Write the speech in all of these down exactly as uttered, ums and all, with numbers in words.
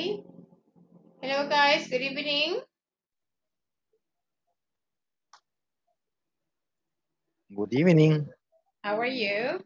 Hi. Hello, guys. Good evening. Good evening. How are you?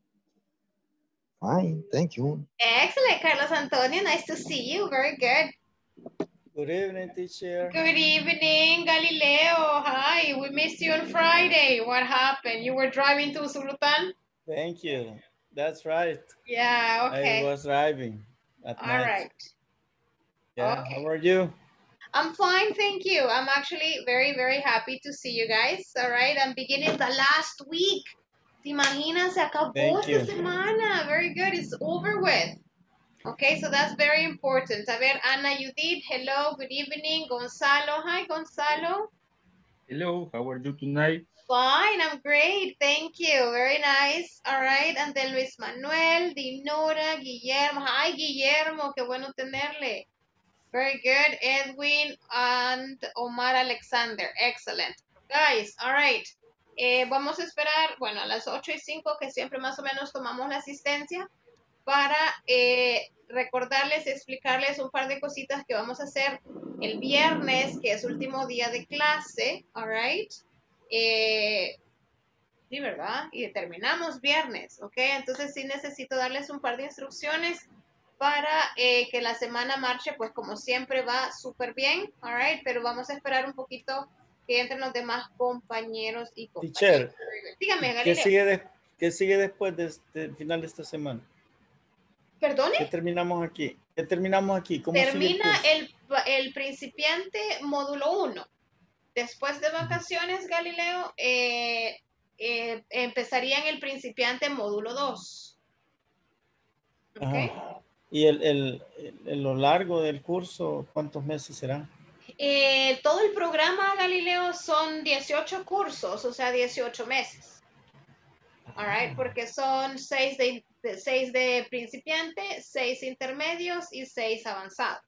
Fine, thank you. Excellent, Carlos Antonio. Nice to see you. Very good. Good evening, teacher. Good evening, Galileo. Hi. We missed you on Friday. What happened? You were driving to Sulutan? Thank you. That's right. Yeah, okay. I was driving at All night. right. Yeah, Okay. how are you? I'm fine, thank you. I'm actually very, very happy to see you guys. All right, I'm beginning the last week. ¿Te imaginas? Se acabó Thank esta you. semana. Very good. It's over with. Okay, so that's very important. A ver, Ana Judith, hello, good evening. Gonzalo, hi, Gonzalo. Hello, how are you tonight? Fine, I'm great. Thank you. Very nice. All right, and then Luis Manuel, Dinora, Guillermo. Hi, Guillermo. Qué bueno tenerle. Very good. Edwin and Omar Alexander. Excellent. Guys, all right. Eh, vamos a esperar, bueno, a las ocho y cinco, que siempre más o menos tomamos la asistencia, para eh, recordarles, explicarles un par de cositas que vamos a hacer el viernes, que es último día de clase. All right. Eh, sí, ¿verdad? Y terminamos viernes, ¿ok? Entonces sí necesito darles un par de instrucciones para eh, que la semana marche, pues como siempre va súper bien, all right, pero vamos a esperar un poquito que entren los demás compañeros y compañeras. Teacher, Dígame, ¿qué Galileo. sigue, de- qué sigue después del de, este final de esta semana? ¿Perdone? ¿Qué terminamos aquí? ¿Qué terminamos aquí? ¿Cómo sigue el Termina curso? el, el principiante módulo uno. Después de vacaciones, Galileo, eh, eh, empezaría en el principiante módulo dos. ¿Ok? Ajá. ¿Y el, el, el- lo largo del curso, cuántos meses será? Eh, todo el programa Galileo son dieciocho cursos, o sea, dieciocho meses. All right, porque son seis de, de, seis de principiante, seis intermedios y seis avanzados.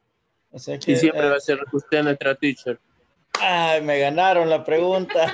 O sea Y que... siempre va eh, a ser usted nuestra teacher. Ay, me ganaron la pregunta.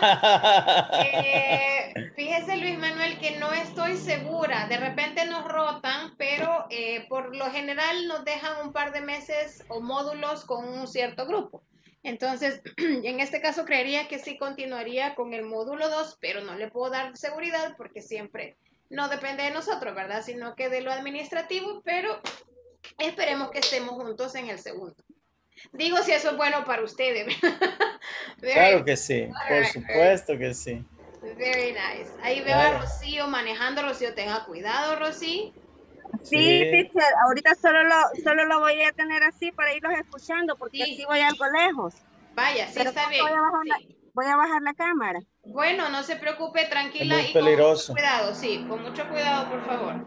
Eh, fíjese, Luis Manuel, que no estoy segura. De repente nos rotan, pero eh, por lo general nos dejan un par de meses o módulos con un cierto grupo. Entonces, en este caso creería que sí continuaría con el módulo dos, pero no le puedo dar seguridad porque siempre no depende de nosotros, ¿verdad? Sino que de lo administrativo, pero esperemos que estemos juntos en el segundo. Digo si eso es bueno para ustedes. Claro que sí, por right, supuesto que sí. very nice. Ahí veo Claro. a Rocío manejando. Rocío, tenga cuidado, Rocío. Sí, Sí. teacher, ahorita solo lo, solo lo voy a tener así para irlos escuchando porque Sí. así voy algo lejos. Vaya, sí Pero está voy a, bien. bajar la, Sí. voy a bajar la cámara. Bueno, no se preocupe, tranquila Es muy y con mucho peligroso. cuidado, sí, con mucho cuidado, por favor.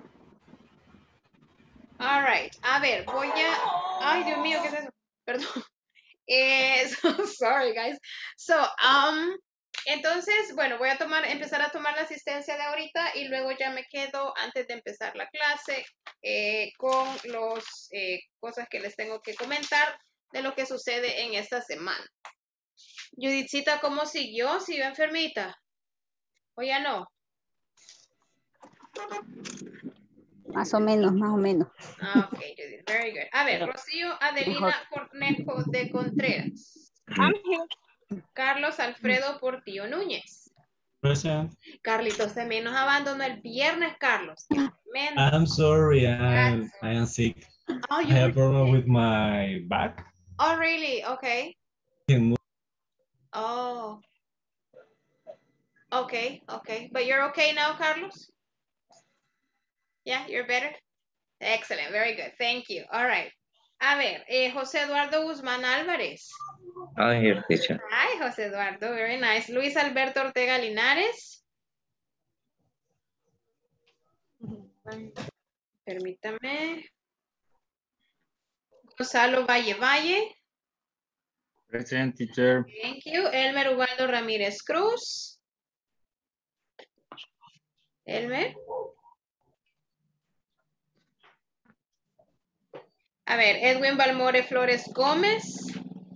All right, a ver, voy a... Ay, Dios mío, ¿qué es eso? Perdón. Eh, so sorry, guys. So, um, entonces, bueno, voy a tomar, empezar a tomar la asistencia de ahorita y luego ya me quedo antes de empezar la clase eh, con las eh, cosas que les tengo que comentar de lo que sucede en esta semana. Judithcita, ¿cómo siguió? ¿Siguió enfermita? ¿O ya no? Más o menos, más o menos. Ah, ok, Judith, very good. A ver, Rocío Adelina Cornejo de Contreras. Carlos Alfredo Portillo Núñez. Present. Carlitos también nos abandonó el viernes, Carlos. Man. I'm sorry, I'm, I am sick. Oh, I you have were problem sick? with my back. Oh, really? Okay. Can move. Oh. Okay, okay. But you're okay now, Carlos? Yeah, you're better? Excellent, very good. Thank you. All right. A ver, eh, José Eduardo Guzmán Álvarez. I'm here, teacher. Hi, José Eduardo. Very nice. Luis Alberto Ortega Linares. Permítame. Gonzalo Valle Valle. Present, teacher. Thank you. Elmer Ubaldo Ramírez Cruz. Elmer. A ver, Edwin Balmore Flores Gómez.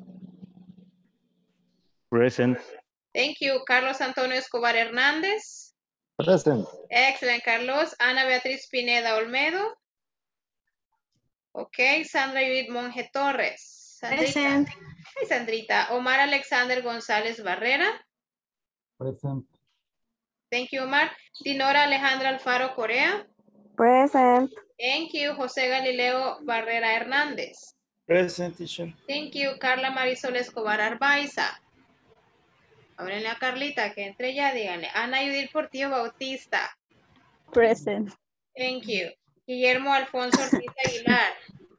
Present. Thank you. Carlos Antonio Escobar Hernández. Present. Excellent, Carlos. Ana Beatriz Pineda Olmedo. Ok, Sandra Judith Monge Torres. Sandrita. Present. Ay, Sandrita. Omar Alexander González Barrera. Present. Thank you, Omar. Dinora Alejandra Alfaro Correa. Present. Thank you, José Galileo Barrera Hernández. Present, teacher. Thank you, Carla Marisol Escobar Arbaiza. Háblenle a Carlita, que entre ya, díganle. Ana Judith Portillo Bautista. Present. Thank you. Guillermo Alfonso Ortiz Aguilar.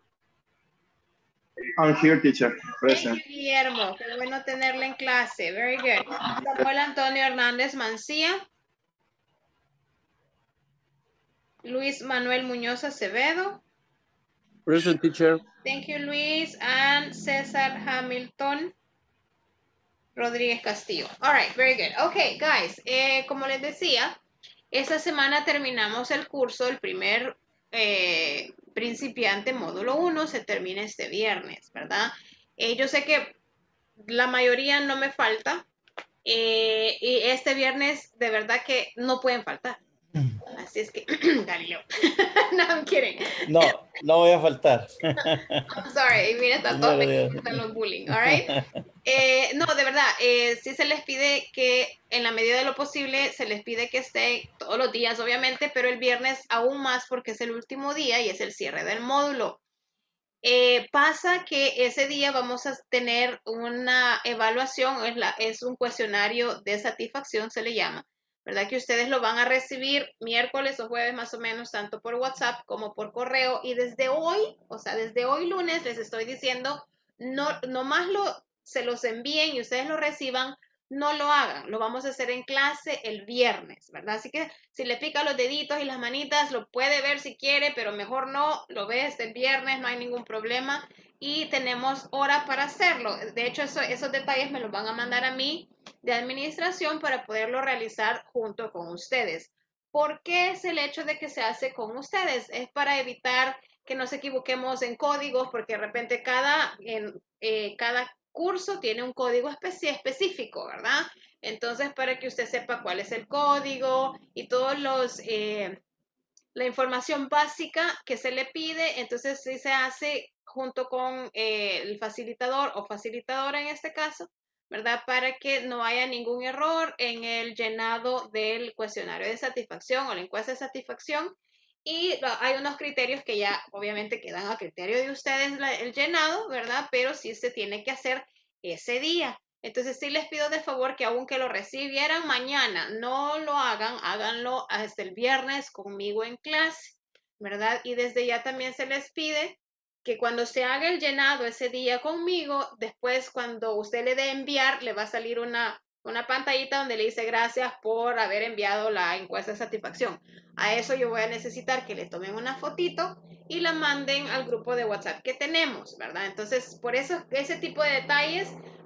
I'm here, teacher. Thank Present. you, Guillermo. Qué bueno tenerle en clase. Very good. Samuel Antonio Hernández Mancía. Luis Manuel Muñoz Acevedo. Present, teacher. Thank you, Luis. And César Hamilton Rodríguez Castillo. All right, very good. Okay, guys, eh, como les decía, esta semana terminamos el curso, el primer eh, principiante módulo uno se termina este viernes, ¿verdad? Eh, yo sé que la mayoría no me falta eh, y este viernes de verdad que no pueden faltar. Así es que, Galileo. No, I'm kidding. No, no voy a faltar. I'm sorry, mira, está todo Primero Dios. están los bullying, all right? Eh, no, de verdad, eh, sí se les pide que en la medida de lo posible se les pide que esté todos los días, obviamente, pero el viernes aún más porque es el último día y es el cierre del módulo. Eh, pasa que ese día vamos a tener una evaluación, es, la, es un cuestionario de satisfacción, se le llama, ¿verdad? Que ustedes lo van a recibir miércoles o jueves más o menos, tanto por WhatsApp como por correo. Y desde hoy, o sea, desde hoy lunes les estoy diciendo, no, nomás lo, se los envíen y ustedes lo reciban, no lo hagan. Lo vamos a hacer en clase el viernes, ¿verdad? Así que si le pica los deditos y las manitas, lo puede ver si quiere, pero mejor no, lo ve este el viernes, no hay ningún problema. Y tenemos hora para hacerlo. De hecho, eso, esos detalles me los van a mandar a mí de administración para poderlo realizar junto con ustedes. ¿Por qué es el hecho de que se hace con ustedes? Es para evitar que nos equivoquemos en códigos, porque de repente cada, en, eh, cada curso tiene un código especi- específico, ¿verdad? Entonces, para que usted sepa cuál es el código y todos los... Eh, la información básica que se le pide, entonces sí se hace junto con eh, el facilitador o facilitadora en este caso, ¿verdad? Para que no haya ningún error en el llenado del cuestionario de satisfacción o la encuesta de satisfacción. Y hay unos criterios que ya obviamente quedan a criterio de ustedes la, el llenado, ¿verdad? Pero sí se tiene que hacer ese día. Entonces sí les pido de favor que aunque lo recibieran mañana, no lo hagan, háganlo hasta el viernes conmigo en clase, ¿verdad? Y desde ya también se les pide que cuando se haga el llenado ese día conmigo, después cuando usted le dé enviar, le va a salir una, una pantallita donde le dice gracias por haber enviado la encuesta de satisfacción. A eso yo voy a necesitar que le tomen una fotito y la manden al grupo de WhatsApp que tenemos, ¿verdad? Entonces, por eso, ese tipo de detalles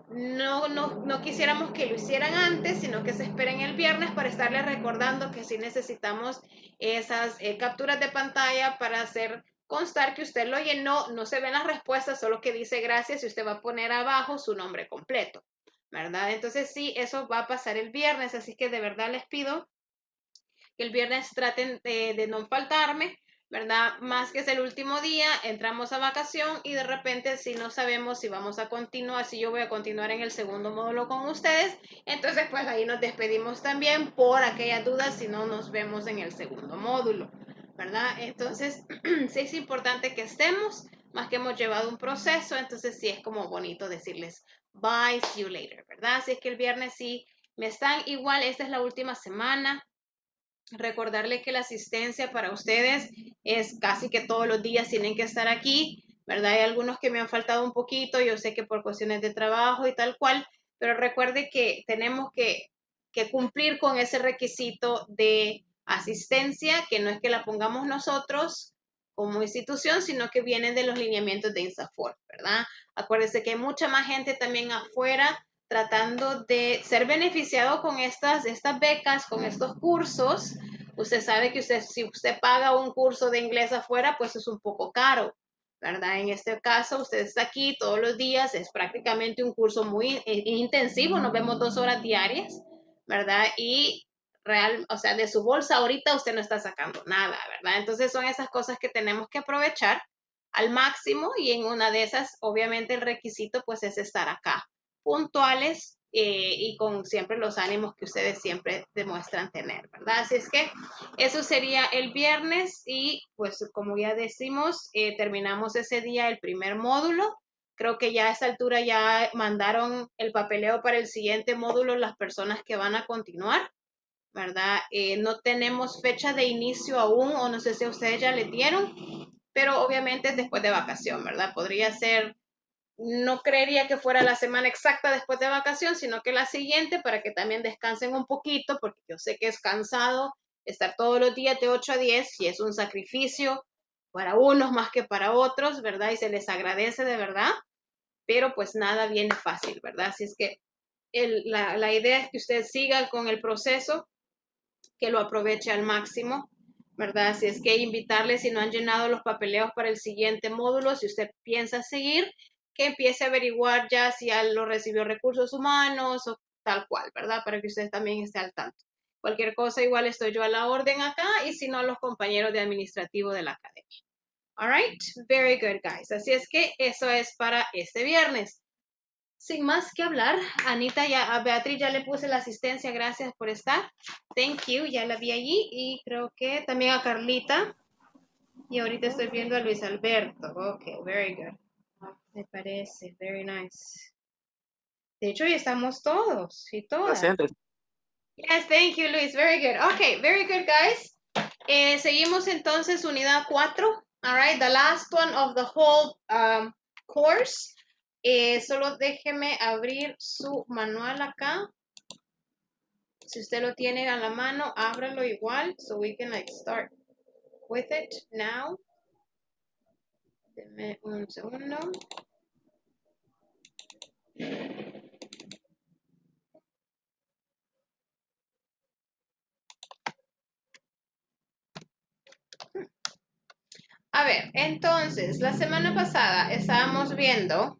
no, no, no quisiéramos que lo hicieran antes, sino que se esperen el viernes para estarles recordando que sí necesitamos esas eh, capturas de pantalla para hacer constar que usted lo llenó. No se ven las respuestas, solo que dice gracias y usted va a poner abajo su nombre completo, ¿verdad? Entonces sí, eso va a pasar el viernes, así que de verdad les pido que el viernes traten de, de no faltarme, ¿verdad? Más que es el último día, entramos a vacación y de repente si no sabemos si vamos a continuar, si yo voy a continuar en el segundo módulo con ustedes, entonces pues ahí nos despedimos también por aquellas dudas si no nos vemos en el segundo módulo, ¿verdad? Entonces sí es importante que estemos, más que hemos llevado un proceso, entonces sí es como bonito decirles bye, see you later, ¿verdad? Así es que el viernes sí me están igual, esta es la última semana. Recordarle que la asistencia para ustedes es casi que todos los días tienen que estar aquí, ¿verdad? Hay algunos que me han faltado un poquito, yo sé que por cuestiones de trabajo y tal cual, pero recuerde que tenemos que, que cumplir con ese requisito de asistencia, que no es que la pongamos nosotros como institución, sino que vienen de los lineamientos de INSAFORP, ¿verdad? Acuérdese que hay mucha más gente también afuera tratando de ser beneficiado con estas, estas becas, con estos cursos. Usted sabe que usted, si usted paga un curso de inglés afuera, pues es un poco caro, ¿verdad? En este caso, usted está aquí todos los días, es prácticamente un curso muy intensivo, nos vemos dos horas diarias, ¿verdad? Y real, o sea, de su bolsa ahorita usted no está sacando nada, ¿verdad? Entonces son esas cosas que tenemos que aprovechar. al máximo y en una de esas, obviamente el requisito pues es estar acá, puntuales eh, y con siempre los ánimos que ustedes siempre demuestran tener, ¿verdad? Así es que eso sería el viernes y pues como ya decimos, eh, terminamos ese día el primer módulo. Creo que ya a esta altura ya mandaron el papeleo para el siguiente módulo las personas que van a continuar, ¿verdad? Eh, no tenemos fecha de inicio aún, o no sé si ustedes ya le dieron, pero obviamente es después de vacación, ¿verdad? Podría ser, no creería que fuera la semana exacta después de vacación, sino que la siguiente para que también descansen un poquito, porque yo sé que es cansado estar todos los días de ocho a diez y es un sacrificio para unos más que para otros, ¿verdad? Y se les agradece de verdad, pero pues nada viene fácil, ¿verdad? Así es que el, la, la idea es que usted siga con el proceso, que lo aproveche al máximo, ¿verdad? Así es que invitarles, si no han llenado los papeleos para el siguiente módulo, si usted piensa seguir, que empiece a averiguar ya si ya lo recibió recursos humanos o tal cual, ¿verdad? Para que usted también esté al tanto. Cualquier cosa, igual estoy yo a la orden acá y si no, los compañeros de administrativo de la academia. All right, very good, guys. Así es que eso es para este viernes. Sin más que hablar, Anita, ya, a Beatriz ya le puse la asistencia, gracias por estar. Thank you, ya la vi allí y creo que también a Carlita. Y ahorita estoy viendo a Luis Alberto. Ok, very good. Me parece, very nice. De hecho, ya estamos todos y todas. Presente. Yes, thank you, Luis. Very good. Okay, very good, guys. Eh, seguimos entonces unidad cuatro. All right, the last one of the whole um, course. Eh, solo déjeme abrir su manual acá. Si usted lo tiene a la mano, ábralo igual, so we can like start with it now. Deme un segundo. A ver, entonces, la semana pasada estábamos viendo,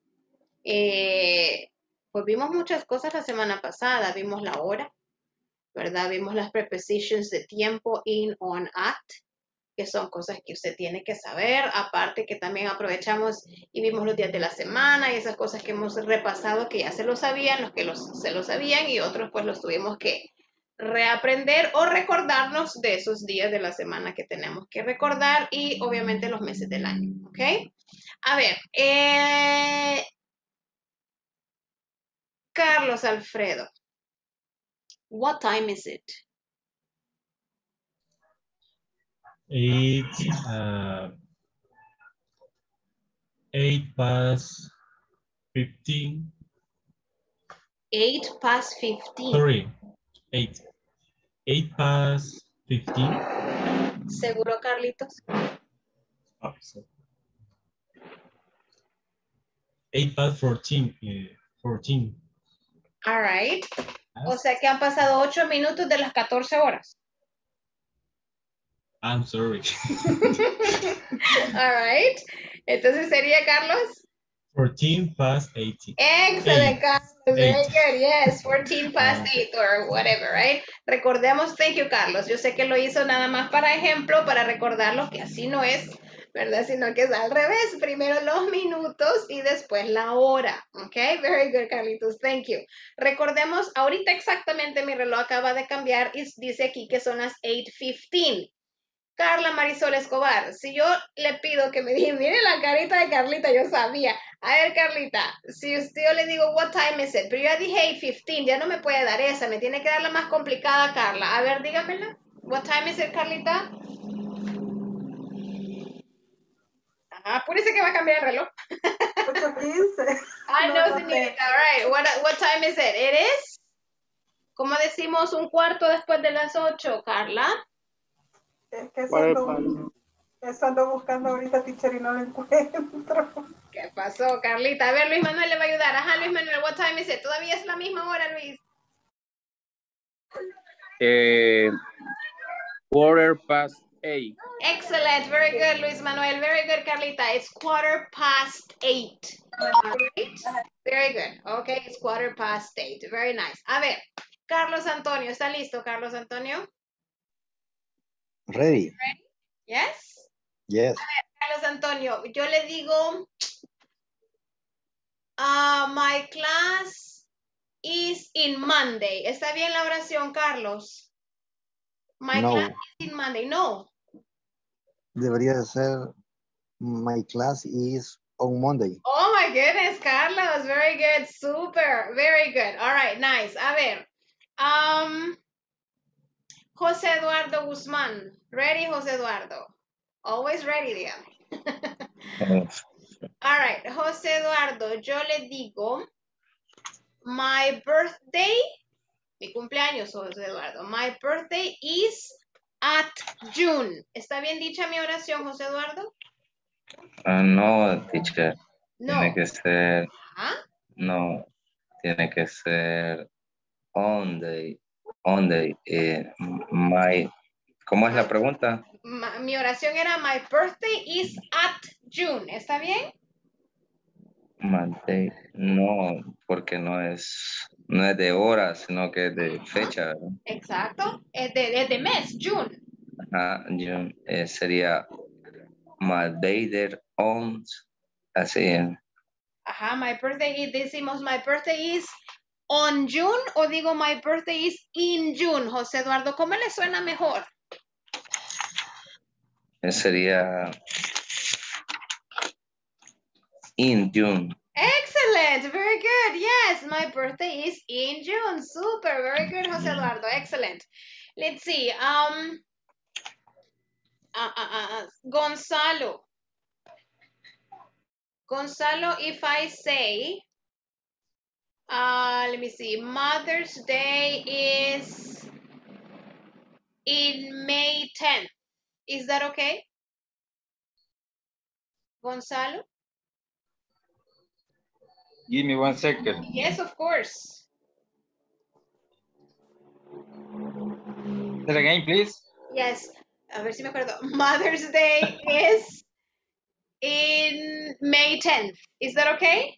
eh, pues vimos muchas cosas la semana pasada, vimos la hora, ¿verdad? Vimos las prepositions de tiempo, in, on, at, que son cosas que usted tiene que saber, aparte que también aprovechamos y vimos los días de la semana y esas cosas que hemos repasado que ya se lo sabían, los que los, se lo sabían y otros pues los tuvimos que reaprender o recordarnos de esos días de la semana que tenemos que recordar y obviamente los meses del año, ¿ok? A ver, eh, Carlos Alfredo, what time is it? It's uh, eight past fifteen. Eight past fifteen. Sorry, eight. Eight past fifteen. ¿Seguro, Carlitos? Oh, sorry. Eight past fourteen. Uh, fourteen. All right. O sea que han pasado ocho minutos de las catorce horas. I'm sorry. All right. Entonces sería, Carlos. fourteen past eighteen. Excellent, Eight. Carlos. Very Eight. good. Yes, fourteen past Ah. eight or whatever, right? Recordemos, thank you, Carlos. Yo sé que lo hizo nada más para ejemplo, para recordarlo que así no es, ¿verdad? Sino que es al revés. Primero los minutos y después la hora. Ok, very good, Carlitos. Thank you. Recordemos, ahorita exactamente mi reloj acaba de cambiar y dice aquí que son las eight fifteen. Carla Marisol Escobar, si yo le pido que me diga, mire la carita de Carlita, yo sabía. A ver, Carlita, si usted yo le digo, what time is it? Pero yo ya dije eight fifteen, ya no me puede dar esa, me tiene que dar la más complicada, Carla. A ver, dígamela. What time is it, Carlita? Ajá, apúrese que va a cambiar el reloj. ocho quince. I know, señorita. All right, what, what time is it? It is, ¿cómo decimos un cuarto después de las ocho, Carla? Es que eso ando, eso ando buscando ahorita, teacher, y no lo encuentro. ¿Qué pasó, Carlita? A ver, Luis Manuel le va a ayudar. Ajá, Luis Manuel, what time is it? Todavía es la misma hora, Luis. Eh, quarter past eight. Excellent, very good, Luis Manuel. Very good, Carlita. It's quarter past eight. Right? Very good. Okay, it's quarter past eight. Very nice. A ver, Carlos Antonio, ¿está listo, Carlos Antonio? Ready. Ready? Yes? Yes. A ver, Carlos Antonio, yo le digo, uh, my class is in Monday. ¿Está bien la oración, Carlos? My No. class is in Monday. No. Debería de ser my class is on Monday. Oh my goodness, Carlos. Very good. Super. Very good. All right. Nice. A ver. Um, José Eduardo Guzmán. Ready, José Eduardo? Always ready, dígame. All right. José Eduardo, yo le digo, my birthday, mi cumpleaños, José Eduardo. My birthday is at June. ¿Está bien dicha mi oración, José Eduardo? Uh, no, teacher. No. Tiene que ser, ¿Ah? no, tiene que ser on day, on day. Eh, my, ¿cómo es la pregunta? Ma- mi oración era, my birthday is at June. ¿Está bien? Monday. No, porque no es, no es de hora, sino que es de fecha, ¿verdad? Exacto. Es de, es de mes, June. Ajá, June, eh, sería my birthday on, así. Ajá, my birthday is, decimos my birthday is on June o digo my birthday is in June. José Eduardo, ¿cómo le suena mejor? Eh, Sería in June. Excellent, very good. Yes, my birthday is in June. Super, very good, José Eduardo. Excellent. Let's see. Um, uh, uh, uh, Gonzalo. Gonzalo, if I say, uh, let me see, Mother's Day is in May tenth. Is that okay? Gonzalo? Give me one second. Yes, of course. Say it again, please. Yes. A ver si me acuerdo. Mother's Day is in May tenth. Is that okay?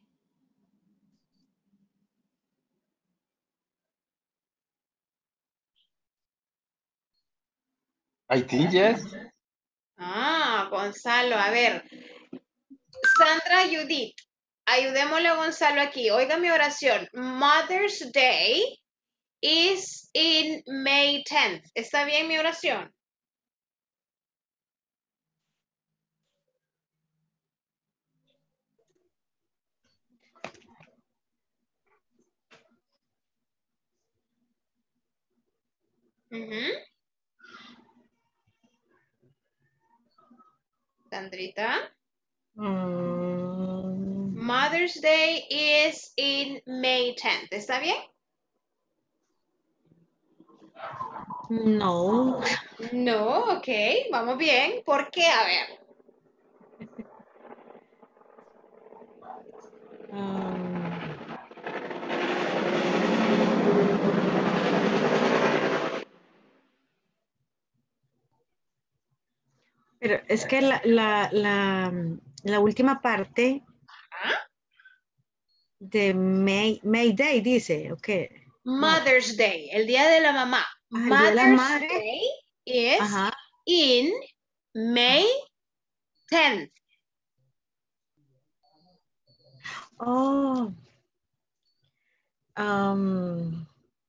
I think yes. Ah, Gonzalo, a ver. Sandra Judith, ayudémosle a Gonzalo aquí. Oiga mi oración. Mother's Day is in May tenth. ¿Está bien mi oración? Ujú. Sandrita. Mm, Mother's Day is in May tenth. ¿Está bien? no. No, ok, vamos bien. ¿Por qué? A ver. Mm, pero es que la, la, la, la última parte ¿Ah? de May, May Day dice, ok. Mother's Day, el día de la mamá. Ah, el día de las Mother's madres. Day is Ajá. in May tenth. Oh. Um,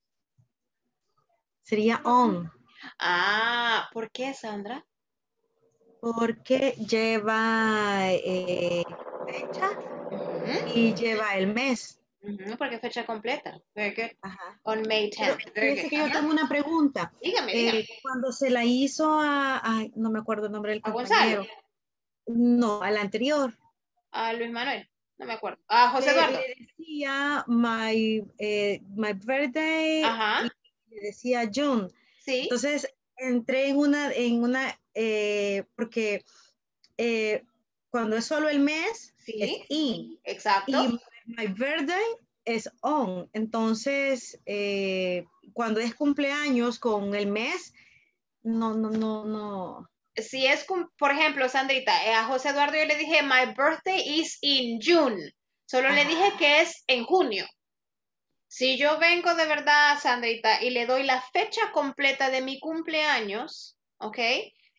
sería on. Ah, ¿por qué, Sandra? Porque lleva eh, fecha Ujú, y lleva el mes. ujú, porque fecha completa. Very good. Ajá. On May Pero tenth. Very fíjese good. que yo Ajá. tengo una pregunta. Dígame, Eh, dígame. cuando se la hizo a, ay, no me acuerdo el nombre del ¿A compañero. Gonzalo? No, al anterior. ¿A Luis Manuel? No me acuerdo. ¿A José Le, Eduardo? le decía my, eh, my birthday Ajá. y le decía June. Sí. Entonces entré en una, en una, eh, porque eh, cuando es solo el mes, Sí. es in. Exacto. Y my birthday es on. Entonces, eh, cuando es cumpleaños con el mes, no, no, no, no. Si es, cum- por ejemplo, Sandrita, eh, a José Eduardo yo le dije, my birthday is in June. Solo le dije que es en junio. Si yo vengo de verdad, Sandrita, y le doy la fecha completa de mi cumpleaños, ¿ok?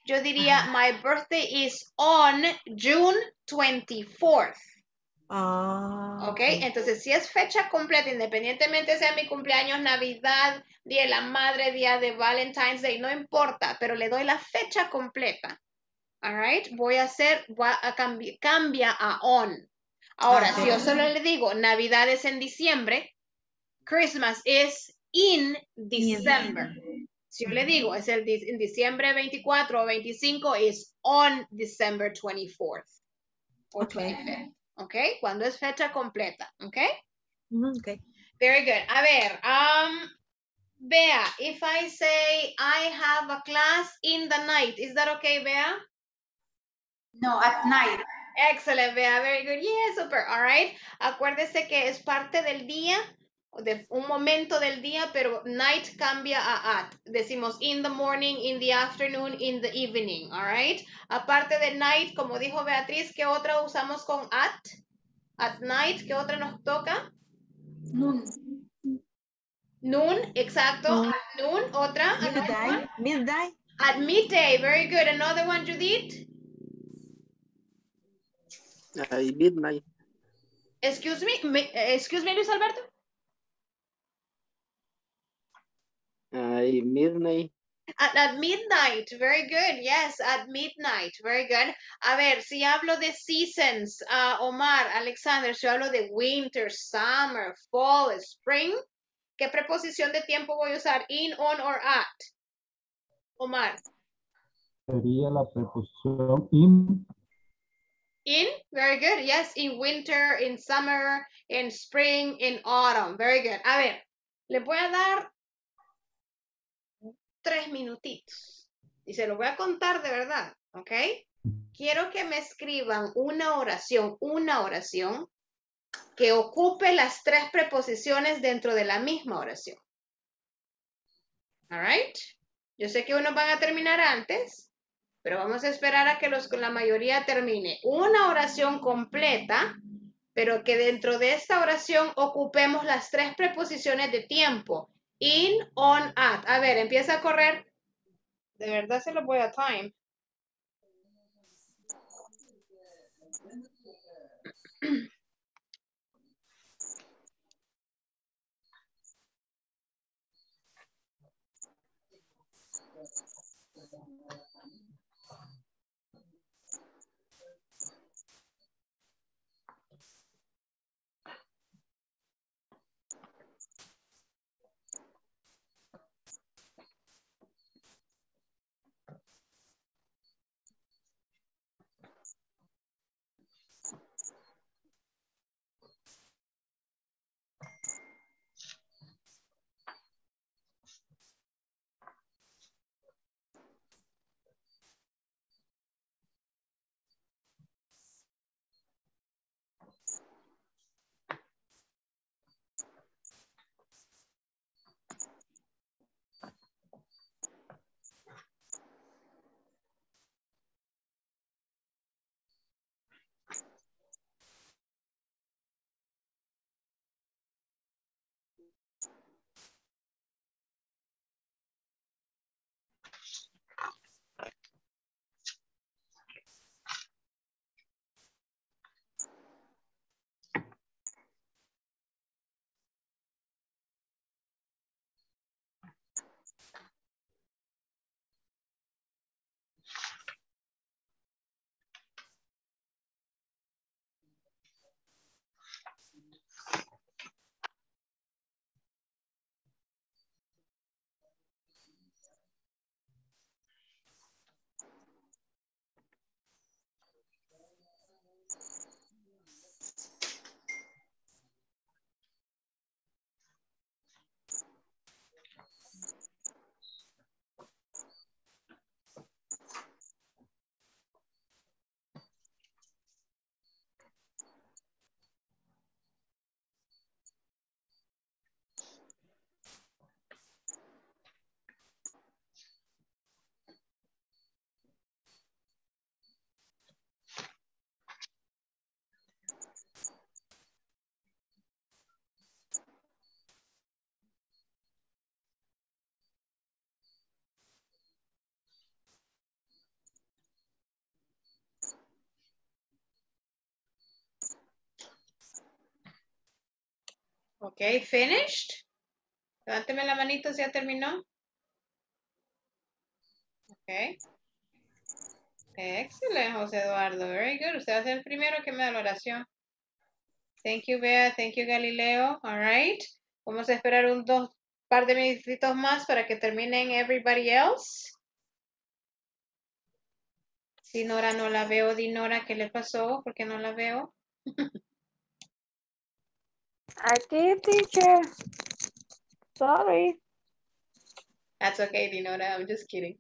yo diría, my birthday is on June twenty-fourth. Ah, ¿Ok? Entonces, si es fecha completa, independientemente sea mi cumpleaños, Navidad, Día de la Madre, Día de Valentine's Day, no importa, pero le doy la fecha completa. All right? Voy a hacer, voy a cambiar, cambia a on. Ahora, Ah, si yo ok. solo le digo Navidad es en diciembre, Christmas is in December. Si yo le digo es el di- en diciembre veinticuatro o veinticinco, is on December twenty-fourth or Ok. twenty-fifth. ¿Ok? Cuando es fecha completa. ¿Ok? Ujú, ok. Very good. A ver, um, Bea, if I say I have a class in the night, is that okay, Bea? No, at night. Excellent, Bea. Very good. Yeah, super. All right. Acuérdese que es parte del día, de un momento del día, pero night cambia a at. Decimos in the morning, in the afternoon, in the evening. All right. Aparte de night, como dijo Beatriz, ¿qué otra usamos con at? At night, ¿qué otra nos toca? Noon. Noon, exacto. Noon. At noon, otra. Another Midday. one. Midday. At midday. Very good. Another one, Judith. Ay, midnight. Excuse me. Me- excuse me, Luis Alberto. Ay, midnight. At, at midnight, very good. Yes, at midnight, very good. A ver, si hablo de seasons, uh, Omar, Alexander, si hablo de winter, summer, fall, spring, ¿qué preposición de tiempo voy a usar? In, on, or at? Omar. Sería la preposición in. In, very good. Yes, in winter, in summer, in spring, in autumn. Very good. A ver, le voy a dar tres minutitos y se lo voy a contar de verdad, ¿ok? Quiero que me escriban una oración, una oración que ocupe las tres preposiciones dentro de la misma oración. All right? Yo sé que unos van a terminar antes, pero vamos a esperar a que los, la mayoría termine. Una oración completa, pero que dentro de esta oración ocupemos las tres preposiciones de tiempo. In, on, at. A ver, empieza a correr. De verdad se lo voy a time. Okay, finished. Levánteme la manito si ya terminó. Okay. Excellent, José Eduardo. Very good. Usted va a ser el primero que me da la oración. Thank you, Bea. Thank you, Galileo. All right. Vamos a esperar un dos par de minutitos más para que terminen everybody else. Dinora no la veo. Dinora, ¿qué le pasó? ¿Por qué no la veo? Aquí, teacher. Sorry. That's okay, Dinora. I'm just kidding.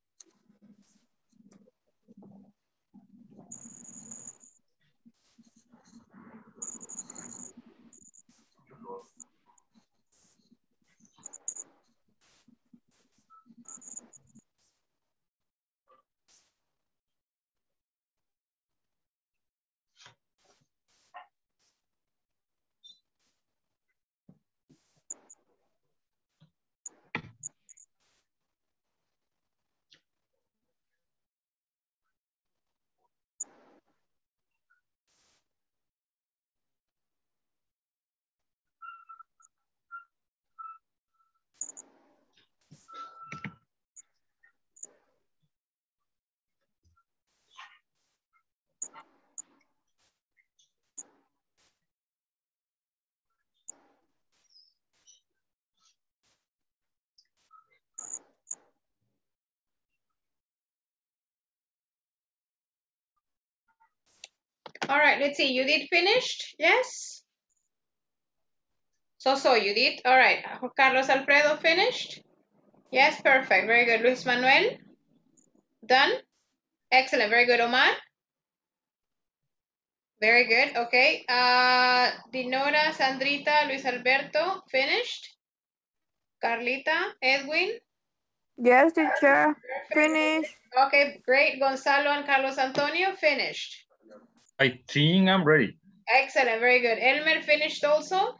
All right, let's see. You did finished? Yes? So, so you did? All right. Carlos Alfredo finished? Yes, perfect. Very good. Luis Manuel? Done? Excellent. Very good. Omar? Very good. Okay. Uh, Dinora, Sandrita, Luis Alberto, finished? Carlita, Edwin? Yes, teacher. Finish. Okay, great. Gonzalo and Carlos Antonio, finished. I think I'm ready. Excellent. Very good. Elmer finished also?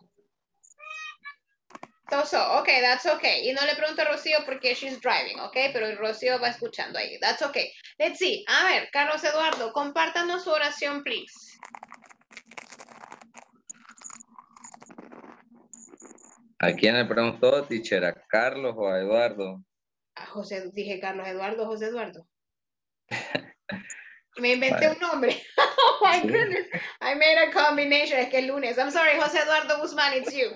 So, so, okay, that's okay. Y no le pregunto a Rocío porque she's driving, okay? Pero Rocío va escuchando ahí. That's okay. Let's see. A ver, Carlos Eduardo, compártanos su oración, please. ¿A quién le preguntó, teacher? ¿A Carlos o a Eduardo? A José, dije Carlos Eduardo, José Eduardo. Me inventé Vale. un nombre. Oh my Sí. goodness. I made a combination. Es que el lunes. I'm sorry, José Eduardo Guzmán, it's you.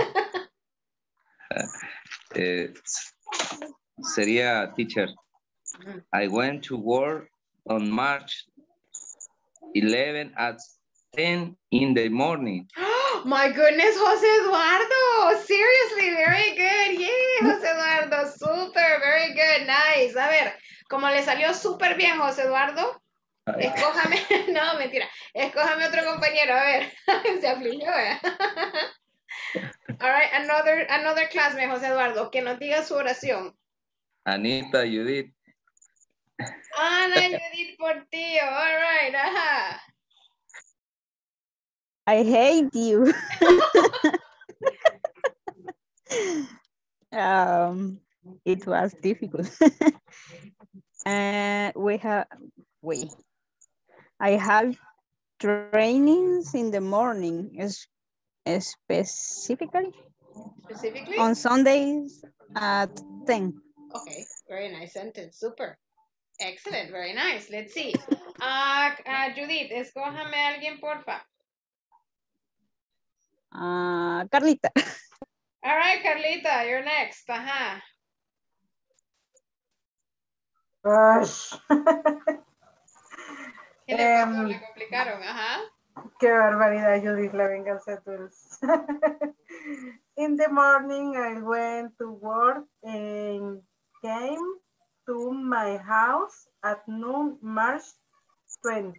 Eh, sería, teacher, I went to work on March eleventh at ten in the morning. My goodness, José Eduardo. Seriously, very good. Yay, José Eduardo. Super, very good. Nice. A ver, como le salió súper bien, José Eduardo, escójame, no, mentira, escójame otro compañero, a ver, se afligió, ¿eh? All right, another, another classmate, José Eduardo, que nos diga su oración. Anita, Judith. Ana Judith Portillo, all right, ajá. I hate you. um, it was difficult. And we have, we, I have trainings in the morning, is specifically Specifically? on Sundays at ten. Okay, very nice sentence, super. Excellent, very nice. Let's see. Uh, uh, Judith, escójame a alguien, porfa. Uh, Carlita. All right, Carlita, you're next. Ajá. Gosh. ¿Qué le pasó? Em, Le complicaron, ajá. Qué barbaridad, Judith, la venganza dulce. In the morning, I went to work and came to my house at noon, March twentieth.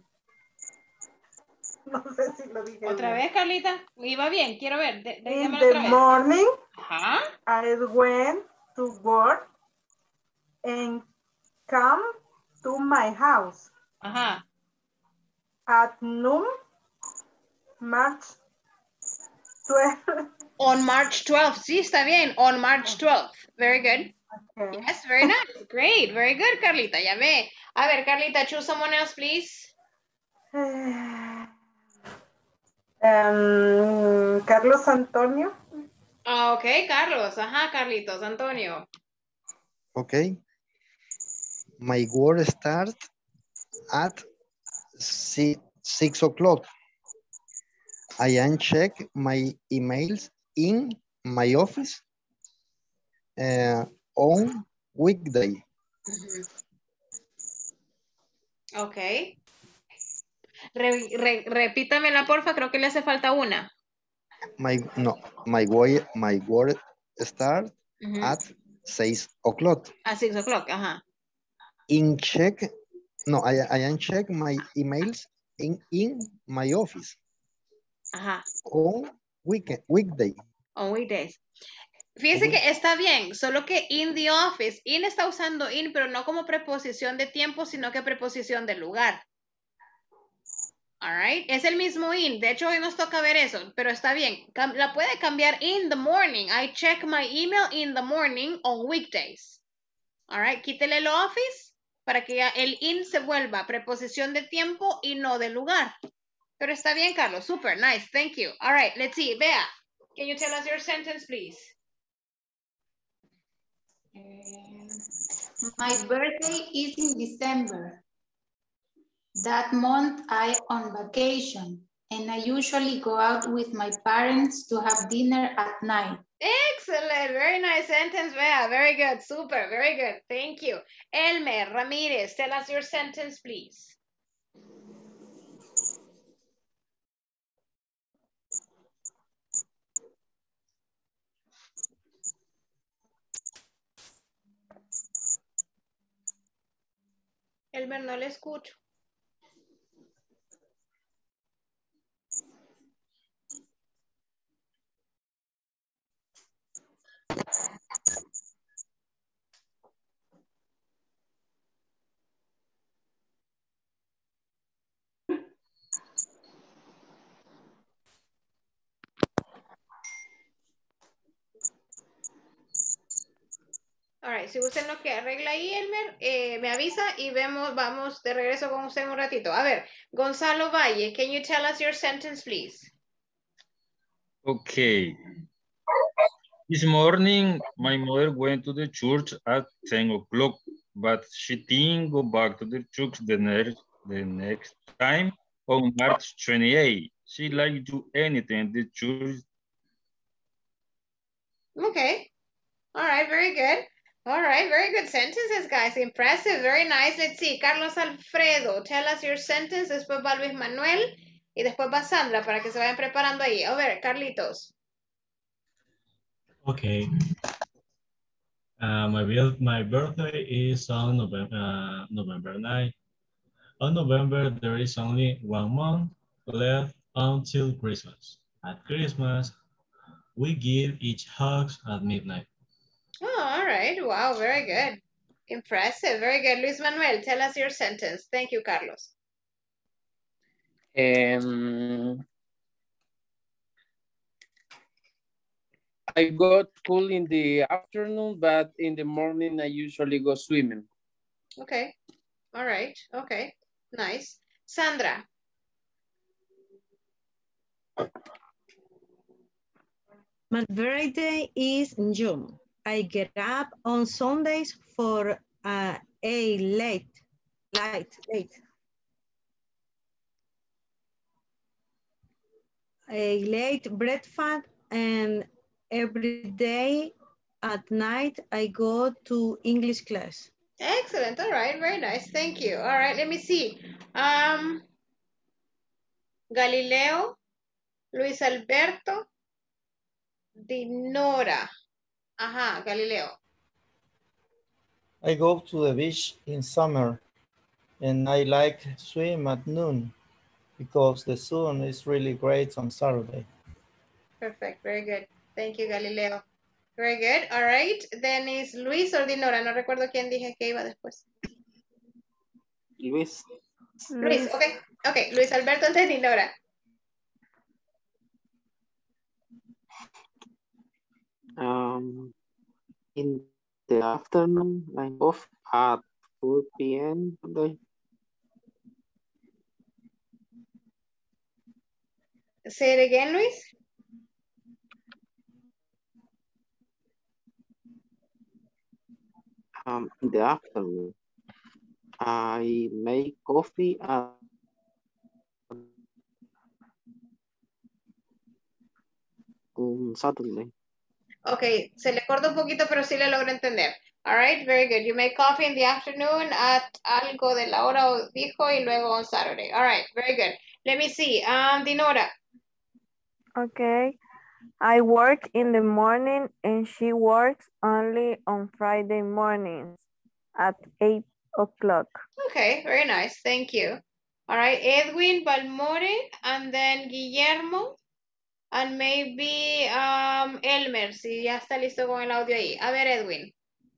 No sé si lo dije Otra bien. vez, Carlita. Iba bien, quiero ver. De, de, In dígamelo the otra vez. morning, Ajá. I went to work and come to my house Ajá. at noon, March twelfth. On March twelfth. Sí, está bien. On March twelfth. Very good. Okay. Yes, very nice. Great. Very good, Carlita. Ya ve. A ver, Carlita, choose someone else, please. Um, Carlos Antonio. Ah, ok, Carlos. Ajá, Carlitos, Antonio. Okay. My work starts at six, six o'clock. I am check my emails in my office uh, on weekday. Ujú. Ok. Re- re- repítamela, porfa, creo que le hace falta una. My no, my work my work start Ujú. at six o'clock. A six o'clock, ajá. In check, no, I, I am check my emails in in my office Ajá. on weekend weekday. On weekdays. Fíjense que está bien, solo que in the office, in está usando in, pero no como preposición de tiempo, sino que preposición de lugar. All right, es el mismo in. De hecho, hoy nos toca ver eso, pero está bien. Cam- La puede cambiar in the morning. I check my email in the morning on weekdays. All right, quítele el office para que ya el in se vuelva preposición de tiempo y no de lugar. Pero está bien, Carlos. Super nice. Thank you. All right, let's see. Bea, can you tell us your sentence, please? My birthday is in December. That month I on vacation and I usually go out with my parents to have dinner at night. Excellent. Very nice sentence, Bea. Very good. Super. Very good. Thank you. Elmer Ramirez, tell us your sentence, please. Elmer, no le escucho. All right, si usted lo que arregla ahí, Elmer, eh, me avisa y vemos, vamos de regreso con usted en un ratito. A ver, Gonzalo Valle, can you tell us your sentence, please? Okay. This morning, my mother went to the church at ten o'clock, but she didn't go back to the church the next, the next time on March twenty-eighth. She like do anything at the church. Okay. All right, very good. All right, very good sentences, guys. Impressive, very nice. Let's see. Carlos Alfredo, tell us your sentence. Después va Luis Manuel y después va Sandra para que se vayan preparando ahí. A ver, Carlitos. Okay. Uh, my, bir- my birthday is on November, uh, November ninth. On November, there is only one month left until Christmas. At Christmas, we give each hugs at midnight. Oh, all right. Wow, very good. Impressive, very good. Luis Manuel, tell us your sentence. Thank you, Carlos. Um, I go to school in the afternoon, but in the morning I usually go swimming. Okay. All right. Okay. Nice. Sandra. My birthday is in June. I get up on Sundays for uh, a late, late, late. A late breakfast, and every day at night I go to English class. Excellent. All right. Very nice. Thank you. All right. Let me see. Um, Galileo, Luis Alberto, Dinora. Ajá, Galileo. I go to the beach in summer and I like swim at noon because the sun is really great on Saturday. Perfect. Very good. Thank you, Galileo. Very good. All right. Then is Luis or Dinora. No recuerdo quién dije que iba después. Luis. Luis. Okay. Okay. Luis Alberto antes de Dinora. Um, in the afternoon, I'm off at four p m today. Say it again, Luis. Um, in the afternoon, I make coffee and on Saturday. Okay, se le corta un poquito, pero sí le logro entender. All right, very good. You make coffee in the afternoon at algo de la hora o dijo y luego on Saturday. All right, very good. Let me see. Um, Dinora. Okay. I work in the morning and she works only on Friday mornings at eight o'clock. Okay, very nice. Thank you. All right, Edwin Balmore and then Guillermo and maybe um, Elmer, si ya está listo con el audio ahí. A ver, Edwin.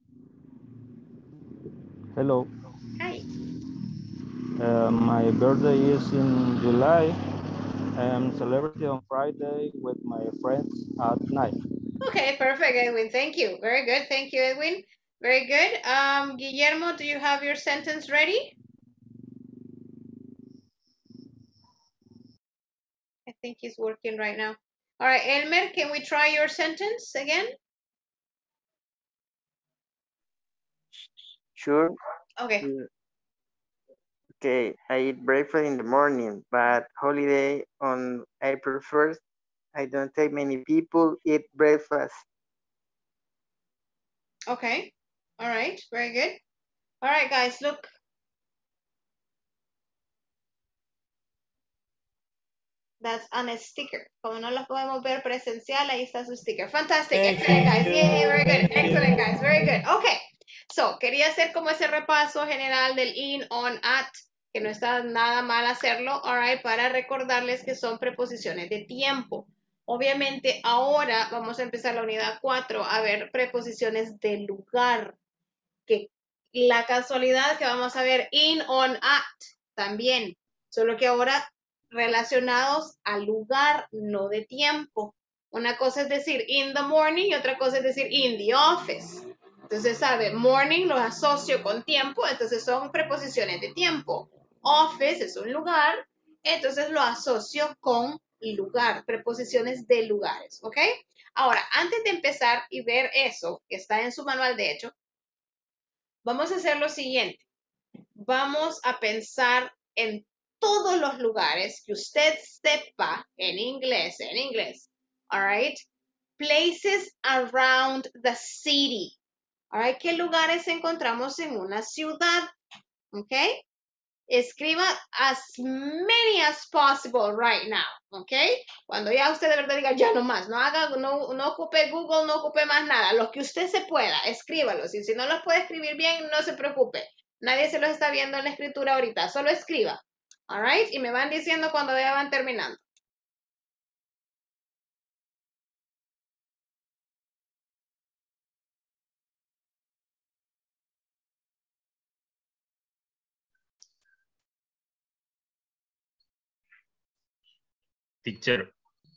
Hello. Hi. Uh, my birthday is in July. I am celebrating on Friday with my friends at night. Okay, perfect, Edwin. Thank you. Very good. Thank you, Edwin. Very good. Um, Guillermo, do you have your sentence ready? I think he's working right now. All right, Elmer, can we try your sentence again? Sure. Okay. Mm, Okay, I eat breakfast in the morning, but holiday on April first, I don't think many people eat breakfast. Okay. All right. Very good. All right, guys, look. That's on a sticker. Como no lo podemos ver presencial, ahí está su sticker. Fantastic. Thank Excellent, guys. you. Yay, very good. Thank you. Excellent, guys. Very good. Okay. So, quería hacer como ese repaso general del in, on, at, que no está nada mal hacerlo, all right, para recordarles que son preposiciones de tiempo. Obviamente, ahora vamos a empezar la unidad cuatro a ver preposiciones de lugar. Que la casualidad que vamos a ver in, on, at también. Solo que ahora relacionados al lugar, no de tiempo. Una cosa es decir in the morning y otra cosa es decir in the office. Entonces, sabe, morning lo asocio con tiempo, entonces son preposiciones de tiempo. Office es un lugar, entonces lo asocio con lugar, preposiciones de lugares, ¿ok? Ahora, antes de empezar y ver eso, que está en su manual de hecho, vamos a hacer lo siguiente. Vamos a pensar en todos los lugares que usted sepa en inglés, en inglés, all right? Places around the city, all right? ¿Qué lugares encontramos en una ciudad? ¿Ok? Escriba as many as possible right now, ¿ok? Cuando ya usted de verdad diga, ya no más, no haga, no, no ocupe Google, no ocupe más nada, lo que usted se pueda, escríbalos, y si no los puede escribir bien, no se preocupe, nadie se los está viendo en la escritura ahorita, solo escriba, all right? Y me van diciendo cuando ya van terminando. Teacher,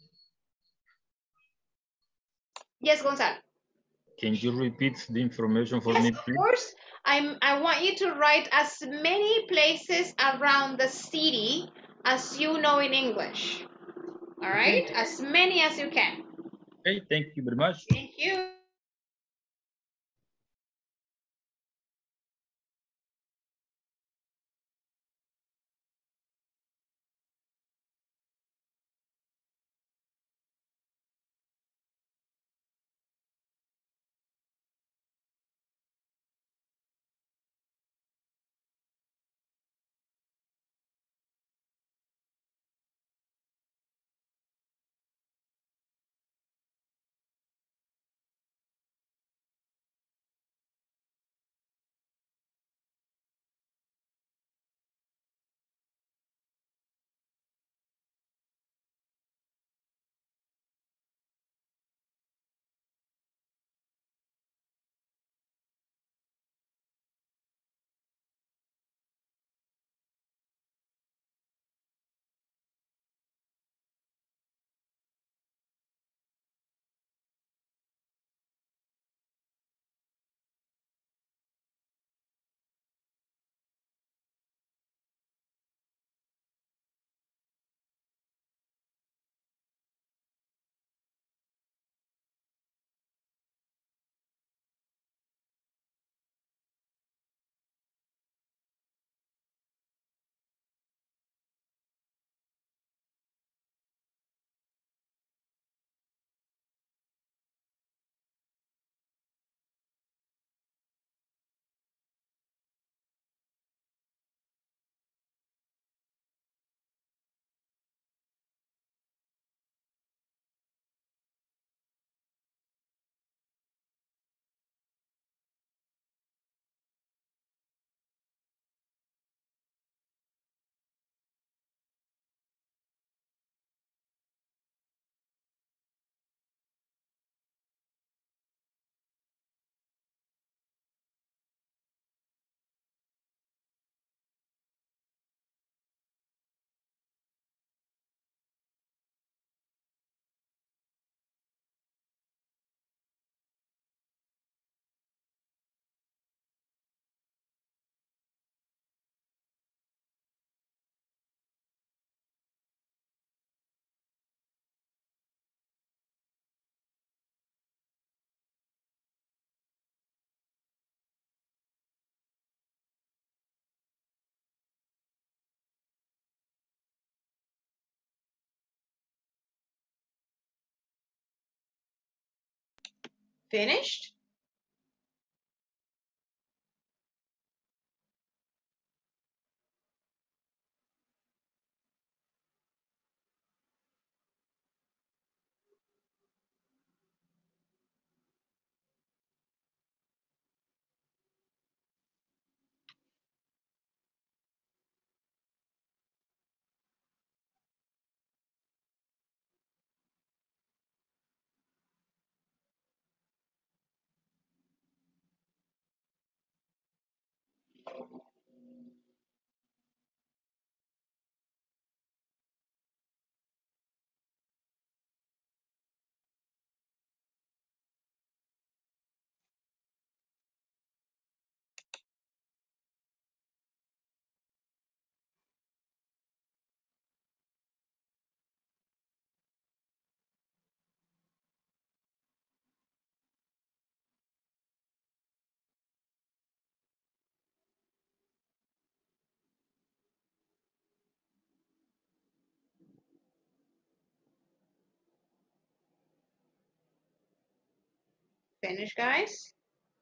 Yes, Gonzalo. can you repeat the information for Yes, me, of please? course. I'm, I want you to write as many places around the city as you know in English. All right? Okay. As many as you can. Okay, thank you very much. Thank you. Finished? Finish, guys?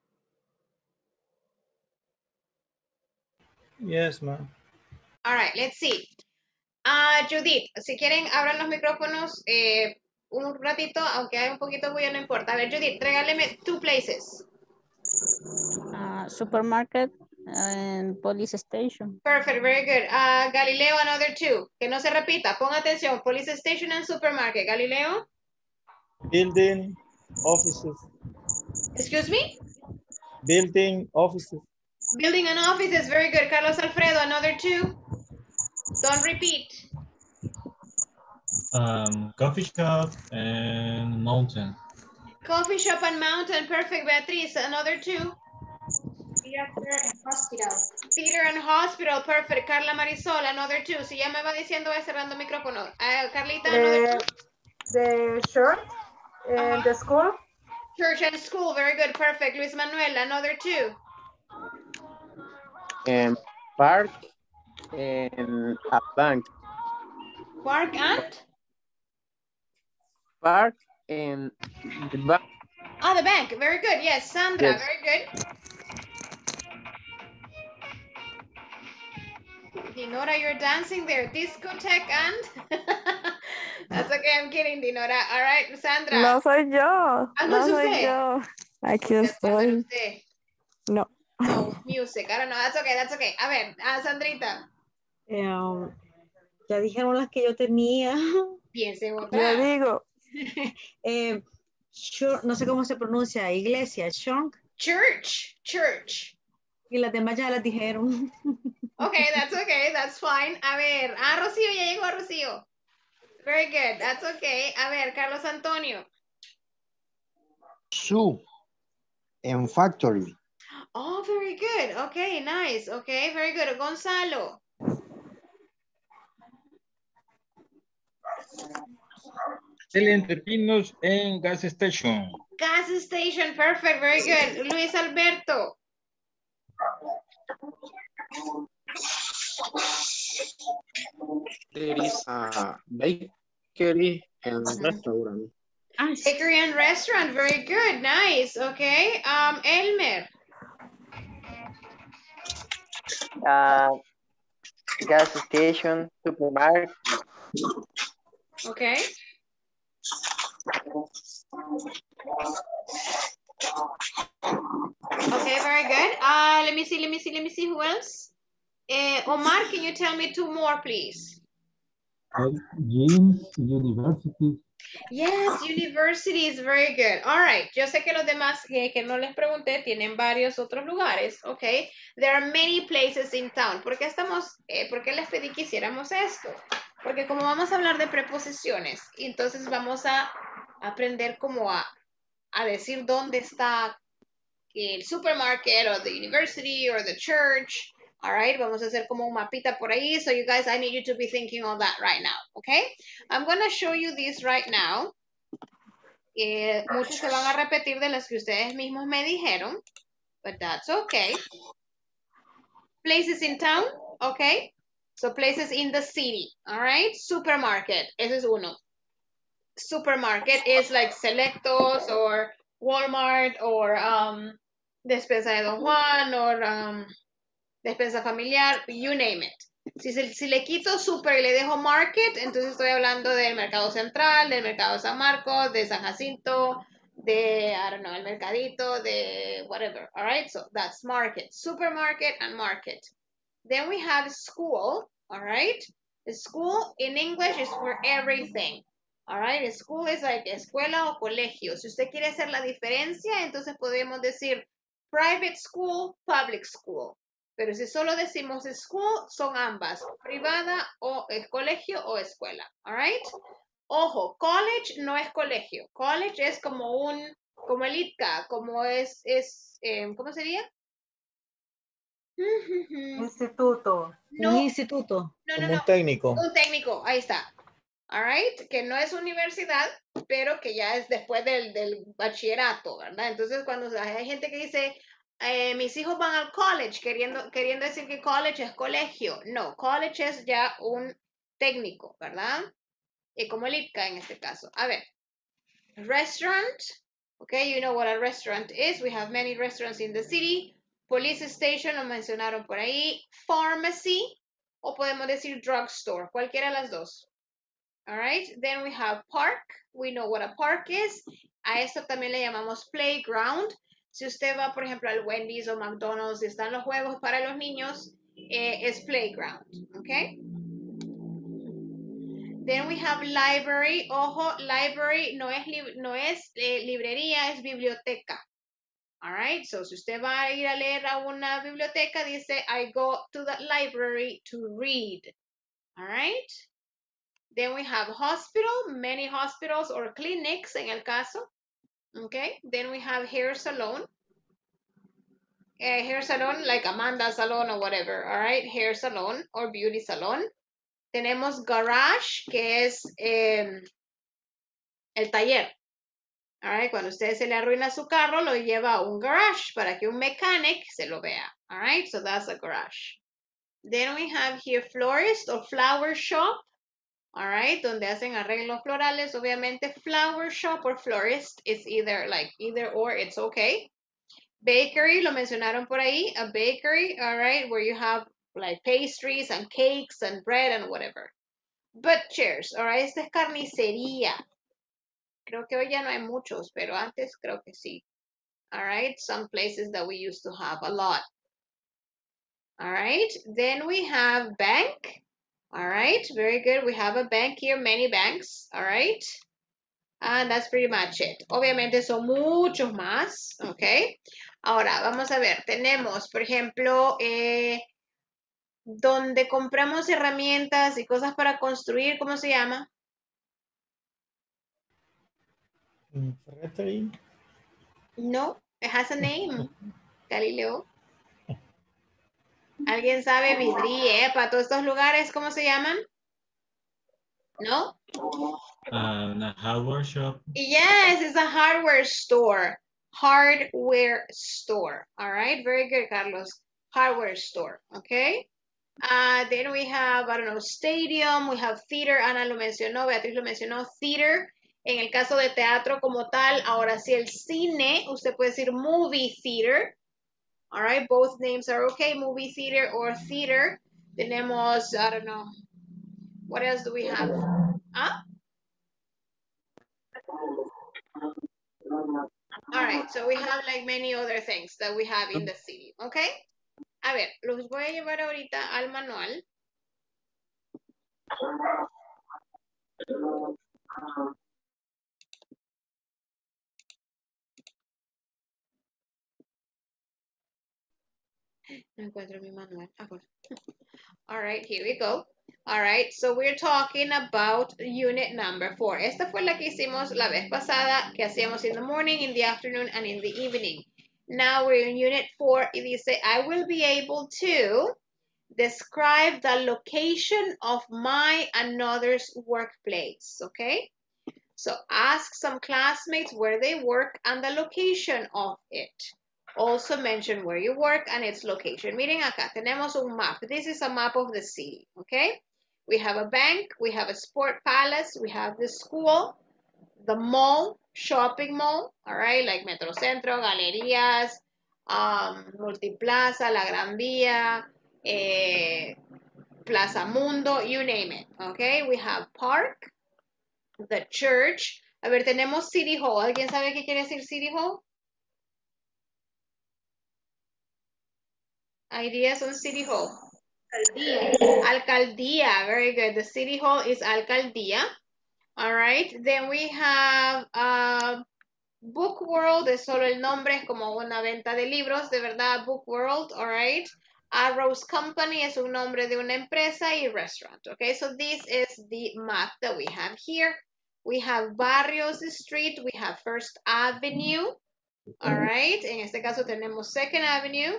Yes, ma'am. All right, let's see. Ah, Judith, si quieren, abran los micrófonos eh, un ratito, aunque hay un poquito de bulla, no importa. A ver, Judith, regáleme two places. Uh, supermarket and police station. Perfect, very good. Uh, Galileo, another two. Que no se repita, pon atención. Police station and supermarket. Galileo? Building, offices. Excuse me? Building, offices. Building and offices, very good. Carlos Alfredo, another two. Don't repeat. Um, coffee shop and mountain. Coffee shop and mountain, perfect. Beatriz, another two. Theater and hospital. Theater and hospital, perfect. Carla Marisol, another two. Si ya me va diciendo, voy cerrando micrófono. Uh, Carlita, another The, two. the church and the school. Church and school, very good, perfect. Luis Manuel, another two. And park and a bank. Park and? Park and the bank. Ah, the bank, very good. Yes, Sandra, Yes. very good. Dinora, you're dancing there. Discotheque and? That's okay, I'm kidding, Dinora. All right, Sandra. No soy yo. Ah, no No es soy usted. yo. Aquí Después de estoy. usted. No. No, music. I don't know. That's okay, that's okay. A ver, ah, Sandrita. Eh, um, ya dijeron las que yo tenía. Piense en Yo otra. digo. Eh, shur- no sé cómo se pronuncia. Iglesia, shunk. Church, church. Y las demás ya las dijeron. Okay, that's okay, that's fine. A ver, ah, Rocío, ya llegó Rocío. Very good, that's okay. A ver, Carlos Antonio. Zoo and factory. Oh, very good. Okay, nice. Okay, very good. Gonzalo. Excelente, Pinos en gas station. Gas station, perfect, very good. Luis Alberto. There is a bakery and restaurant. Bakery and restaurant, very good, nice. Okay, um, Elmer. Uh, gas station, supermarket. Okay. Okay, very good. Uh, let me see, let me see, let me see who else. Uh, Omar, can you tell me two more, please? Gyms, universities. Yes, university is very good. All right. Yo sé que los demás que, que no les pregunté tienen varios otros lugares, okay? There are many places in town. ¿Por qué estamos, eh, por qué les pedí que hiciéramos esto? Porque como vamos a hablar de preposiciones, entonces vamos a aprender como a, a decir dónde está el supermarket or the university or the church. All right, vamos a hacer como un mapita por ahí. So you guys, I need you to be thinking on that right now, okay? I'm going to show you this right now. Eh, muchos se van a repetir de las que ustedes mismos me dijeron, but that's okay. Places in town, okay? So places in the city, all right? Supermarket, ese es uno. Supermarket is like Selectos or Walmart or um, Despensa de Don Juan or um, Despensa Familiar, you name it. Si, se, si le quito super y le dejo market, entonces estoy hablando del mercado central, del mercado de San Marcos, de San Jacinto, de, I don't know, el mercadito, de whatever. All right, so that's market, supermarket and market. Then we have school, all right? School in English is for everything. All right, school is like escuela o colegio. Si usted quiere hacer la diferencia, entonces podemos decir private school, public school. Pero si solo decimos school, son ambas, privada o el colegio o escuela. All right? Ojo, college no es colegio. College es como un, como el I T C A, como es, es eh, ¿cómo sería? Instituto. No, Un instituto. no, no, Como no. un técnico. Un técnico, ahí está. All right, que no es universidad, pero que ya es después del, del bachillerato, ¿verdad? Entonces, cuando hay gente que dice, eh, mis hijos van al college, queriendo, queriendo decir que college es colegio. No, college es ya un técnico, ¿verdad? Y como el I T C A en este caso. A ver, restaurant. Okay, you know what a restaurant is. We have many restaurants in the city. Police station, lo mencionaron por ahí. Pharmacy, o podemos decir drugstore, cualquiera de las dos. All right, then we have park. We know what a park is. A esto también le llamamos playground. Si usted va, por ejemplo, al Wendy's o McDonald's y están los juegos para los niños, eh, es playground, okay? Then we have library. Ojo, library no es, li no es eh, librería, es biblioteca. All right, so si usted va a ir a leer a una biblioteca, dice, I go to the library to read. All right. Then we have hospital, many hospitals or clinics en el caso. Okay, then we have hair salon. Uh, hair salon like Amanda salon or whatever, all right, hair salon or beauty salon. Tenemos garage, que es eh, el taller. All right, cuando usted se le arruina su carro, lo lleva a un garage para que un mechanic se lo vea. All right, so that's a garage. Then we have here florist or flower shop. All right, donde hacen arreglos florales, obviamente flower shop or florist is either like either or, it's okay. Bakery, lo mencionaron por ahí, a bakery, all right, where you have like pastries and cakes and bread and whatever. Butchers, all right, esta es carnicería. Creo que hoy ya no hay muchos, pero antes creo que sí. All right, some places that we used to have a lot. All right, then we have bank. All right, very good. We have a bank here, many banks. All right. And that's pretty much it. Obviamente son muchos más. Ok. Ahora, vamos a ver. Tenemos, por ejemplo, eh, donde compramos herramientas y cosas para construir. ¿Cómo se llama? Ferretería. No, it has a name. Galileo. ¿Alguien sabe? Vidriera, para todos estos lugares, ¿cómo se llaman? ¿No? Um, a hardware shop. Yes, it's a hardware store. Hardware store. All right, very good, Carlos. Hardware store, okay? Uh, then we have, I don't know, stadium, we have theater, Ana lo mencionó, Beatriz lo mencionó, theater. En el caso de teatro como tal, ahora sí el cine, usted puede decir movie theater. All right, both names are okay, movie theater or theater. Tenemos, I don't know, what else do we have? ¿Ah? All right, so we have like many other things that we have in the city, okay? A ver, los voy a llevar ahorita al manual. No encuentro mi manual. Ah, bueno. All right, here we go. All right, so we're talking about unit number four. Esta fue la que hicimos la vez pasada, que hacíamos in the morning, in the afternoon, and in the evening. Now we're in unit four. Y dice, I will be able to describe the location of my another's workplace, okay? So ask some classmates where they work and the location of it. Also mention where you work and its location. Miren acá, tenemos un map. This is a map of the city, okay? We have a bank, we have a sport palace, we have the school, the mall, shopping mall, all right, like Metrocentro, Galerías, um, Multiplaza, La Gran Vía, eh, Plaza Mundo, you name it, okay? We have park, the church. A ver, tenemos City Hall. ¿Alguien sabe qué quiere decir City Hall? Ideas on City Hall. Alcaldía. Alcaldía, very good. The City Hall is Alcaldía. All right, then we have uh, Book World, es solo el nombre, es como una venta de libros, de verdad, Book World, all right. Arrows Company es un nombre de una empresa y restaurant, okay. So this is the map that we have here. We have Barrios Street, we have First Avenue, all right. En este caso tenemos Second Avenue.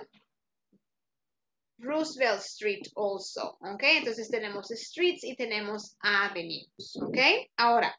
Roosevelt Street also, ok, entonces tenemos streets y tenemos avenues, ok, ahora,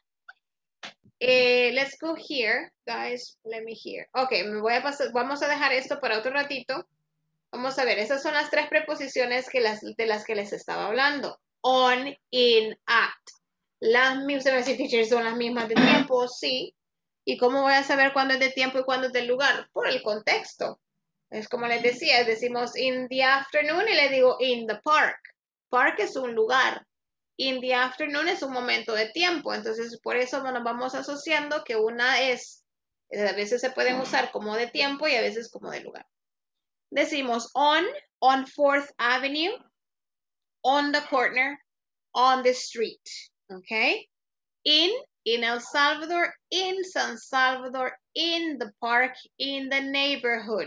eh, let's go here, guys, let me hear, ok, me voy a pasar, vamos a dejar esto para otro ratito, vamos a ver, esas son las tres preposiciones que las, de las que les estaba hablando, on, in, at, las mismas, si teacher, son las mismas de tiempo, sí, y cómo voy a saber cuándo es de tiempo y cuándo es del lugar, por el contexto. Es como les decía, decimos in the afternoon y le digo in the park. Park es un lugar. In the afternoon es un momento de tiempo. Entonces, por eso nos vamos asociando que una es, a veces se pueden usar como de tiempo y a veces como de lugar. Decimos on, on Fourth Avenue, on the corner, on the street. Okay? In, in El Salvador, in San Salvador, in the park, in the neighborhood.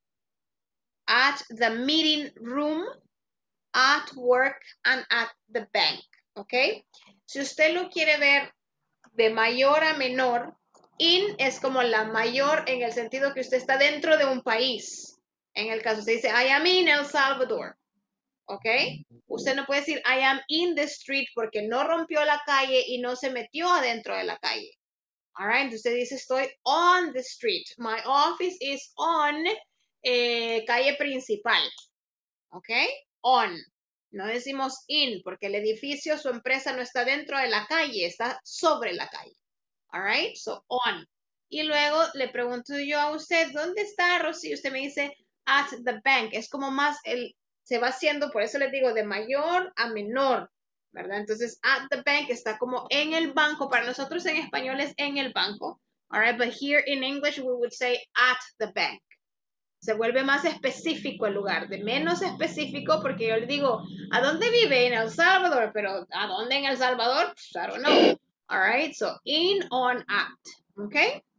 At the meeting room, at work, and at the bank, ¿ok? Si usted lo quiere ver de mayor a menor, in es como la mayor en el sentido que usted está dentro de un país. En el caso, usted dice, I am in El Salvador, ¿ok? Usted no puede decir, I am in the street porque no rompió la calle y no se metió adentro de la calle. All right, entonces dice, estoy on the street. My office is on Eh, calle principal, ¿ok? On, no decimos in, porque el edificio, su empresa no está dentro de la calle, está sobre la calle, all right? So, on. Y luego le pregunto yo a usted, ¿dónde está, Rosy? Usted me dice, at the bank, es como más, el, se va haciendo, por eso les digo, de mayor a menor, ¿verdad? Entonces, at the bank está como en el banco, para nosotros en español es en el banco, all right? But here in English we would say at the bank. Se vuelve más específico el lugar, de menos específico, porque yo le digo, ¿a dónde vive? En El Salvador, pero ¿a dónde en El Salvador? I don't know. All right, so in, on, at, ¿ok?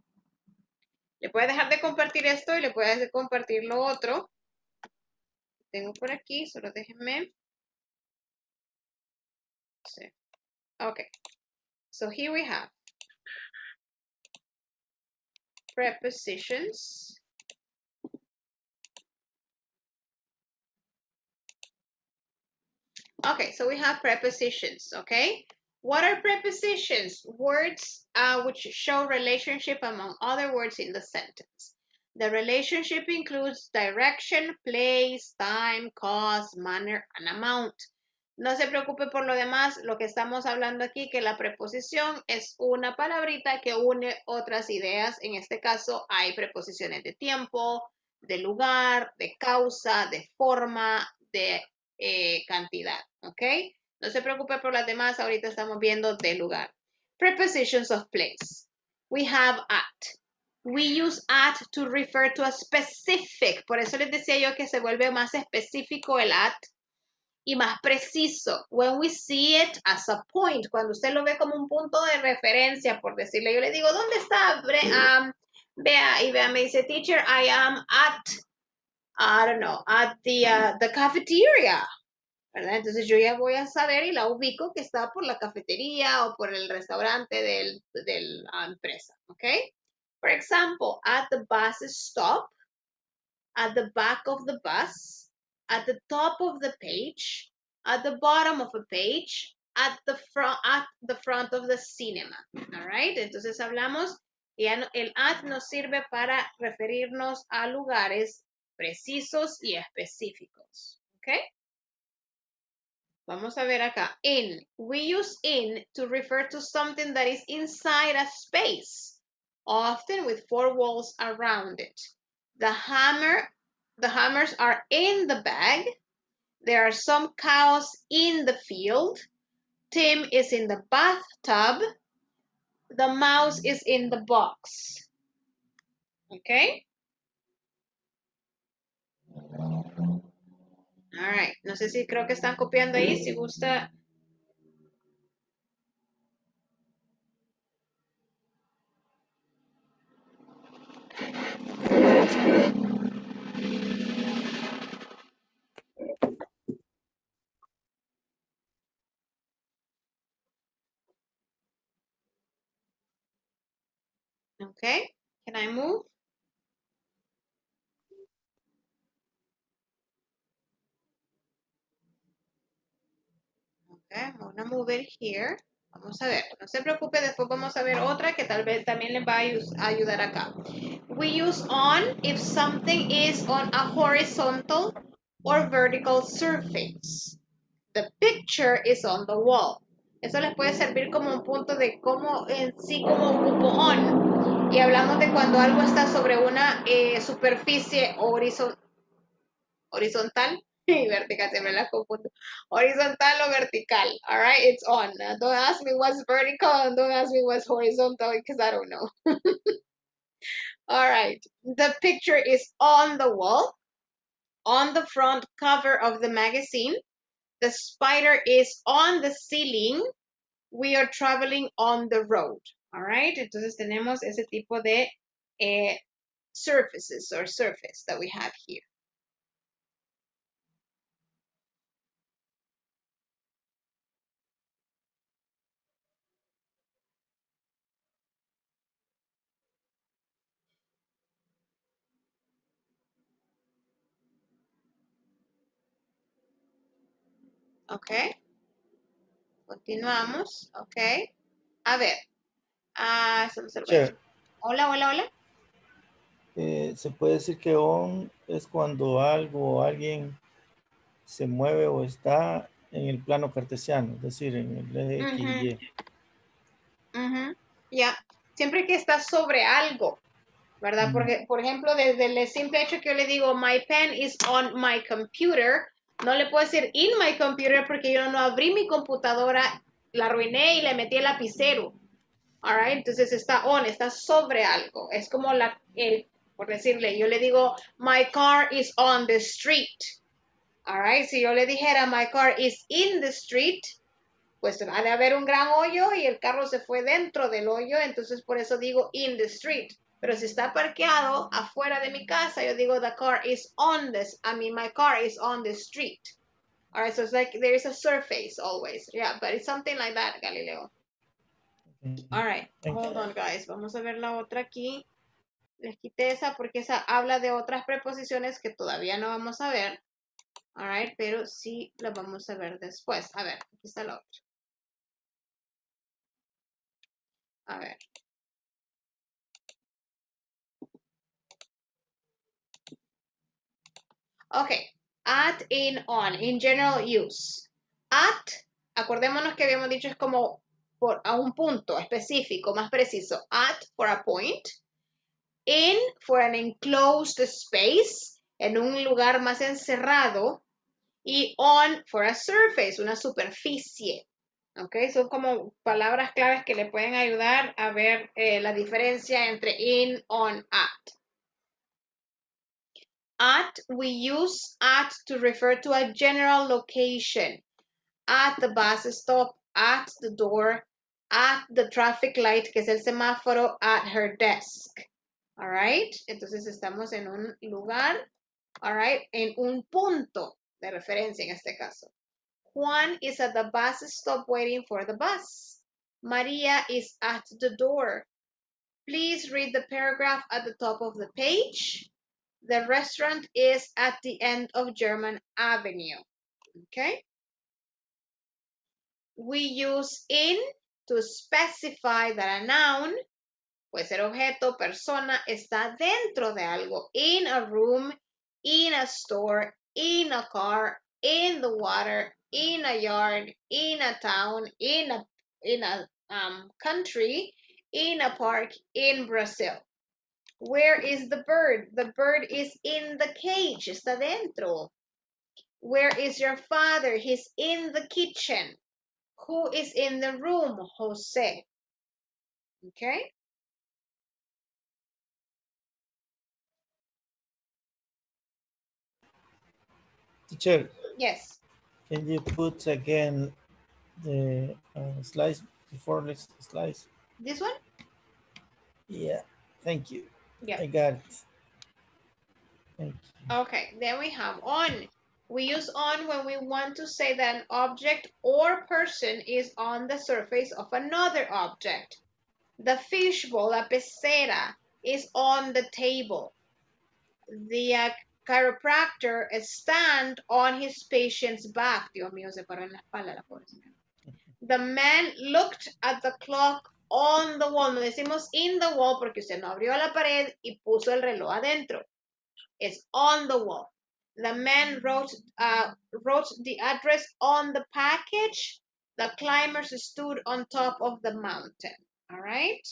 Le puede dejar de compartir esto y le puede hacer compartir lo otro. Tengo por aquí, solo déjenme. Sí. Ok, so here we have prepositions. Okay, so we have prepositions, okay? What are prepositions? Words uh, which show relationship among other words in the sentence. The relationship includes direction, place, time, cost, manner, and amount. No se preocupe por lo demás, lo que estamos hablando aquí, que la preposición es una palabrita que une otras ideas. En este caso hay preposiciones de tiempo, de lugar, de causa, de forma, de eh, cantidad, ¿ok? No se preocupe por las demás, ahorita estamos viendo de lugar. Prepositions of place. We have at. We use at to refer to a specific. Por eso les decía yo que se vuelve más específico el at y más preciso. When we see it as a point, cuando usted lo ve como un punto de referencia, por decirle, yo le digo, ¿dónde está? Um, vea, y vea, me dice, teacher, I am at, I don't know, at the, uh, the cafeteria, ¿verdad? Entonces yo ya voy a saber y la ubico que está por la cafetería o por el restaurante del, de la empresa, ¿ok? For example, at the bus stop, at the back of the bus, at the top of the page, at the bottom of a page, at the front, at the front of the cinema. All right? Entonces hablamos, ya no, el at nos sirve para referirnos a lugares precisos y específicos. ¿Ok? Vamos a ver acá. In. We use in to refer to something that is inside a space. often with four walls around it. The hammer, the hammers are in the bag. There are some cows in the field. Tim is in the bathtub. The mouse is in the box. Okay? All right. No sé si creo que están copiando ahí. Si gusta. Okay. Can I move? Okay, I'm gonna move it here. Vamos a ver, no se preocupe, después vamos a ver otra que tal vez también le va a ayudar acá. We use on if something is on a horizontal or vertical surface. The picture is on the wall. Eso les puede servir como un punto de cómo en sí, como ocupo on. Y hablamos de cuando algo está sobre una eh, superficie horizon horizontal y vertical, siempre las confundo. Horizontal o vertical, all right? It's on. Uh, don't ask me what's vertical and don't ask me what's horizontal because I don't know. All right, the picture is on the wall, on the front cover of the magazine. The spider is on the ceiling. We are traveling on the road, all right? Entonces tenemos ese tipo de eh, surfaces or surface that we have here. Ok, continuamos, ok. A ver, ah, Che, hola, hola, hola. eh, se puede decir que on es cuando algo o alguien se mueve o está en el plano cartesiano, es decir, en el eje X y Y. Uh-huh. Ya, siempre que está sobre algo, ¿verdad? Porque, por ejemplo, desde el simple hecho que yo le digo, my pen is on my computer, no le puedo decir in my computer porque yo no abrí mi computadora, la arruiné y le metí el lapicero. All right? Entonces está on, está sobre algo. Es como la, el, por decirle, yo le digo, my car is on the street. All right? Si yo le dijera, my car is in the street, pues ha de haber un gran hoyo y el carro se fue dentro del hoyo, entonces por eso digo in the street. Pero si está parqueado afuera de mi casa, yo digo the car is on this, I mean my car is on the street. All right, so it's like there is a surface always. Yeah, but it's something like that, Galileo. All right, hold on guys, vamos a ver la otra aquí. Les quité esa porque esa habla de otras preposiciones que todavía no vamos a ver. All right, pero sí la vamos a ver después. A ver, aquí está la otra. A ver. Okay, at, in, on, in general use. At, acordémonos que habíamos dicho es como por, a un punto específico, más preciso. At, for a point. In, for an enclosed space, en un lugar más encerrado. Y on, for a surface, una superficie. Ok, son como palabras claves que le pueden ayudar a ver eh, la diferencia entre in, on, at. At, we use at to refer to a general location. At the bus stop, at the door, at the traffic light, que es el semáforo, at her desk. All right, entonces estamos en un lugar, all right, en un punto de referencia en este caso. Juan is at the bus stop waiting for the bus. Maria is at the door. Please read the paragraph at the top of the page. The restaurant is at the end of German Avenue. Okay. We use in to specify that a noun, puede ser objeto, persona, está dentro de algo. In a room, in a store, in a car, in the water, in a yard, in a town, in a, in a um, country, in a park in Brazil. Where is the bird? The bird is in the cage. Está dentro. Where is your father? He's in the kitchen. Who is in the room? Jose. Okay. Teacher, Yes. can you put again the uh, slides before next slides? This one? Yeah, thank you. Yeah. I got it. Thank you. Okay, then we have on. We use on when we want to say that an object or person is on the surface of another object. The fishbowl, la pecera, is on the table. The uh, chiropractor stand on his patient's back. Dios mío, se paró en la espalda la pobre señora. The man looked at the clock on the wall. No decimos in the wall porque usted no abrió la pared y puso el reloj adentro. It's on the wall. The man wrote, uh, wrote the address on the package. The climbers stood on top of the mountain. All right.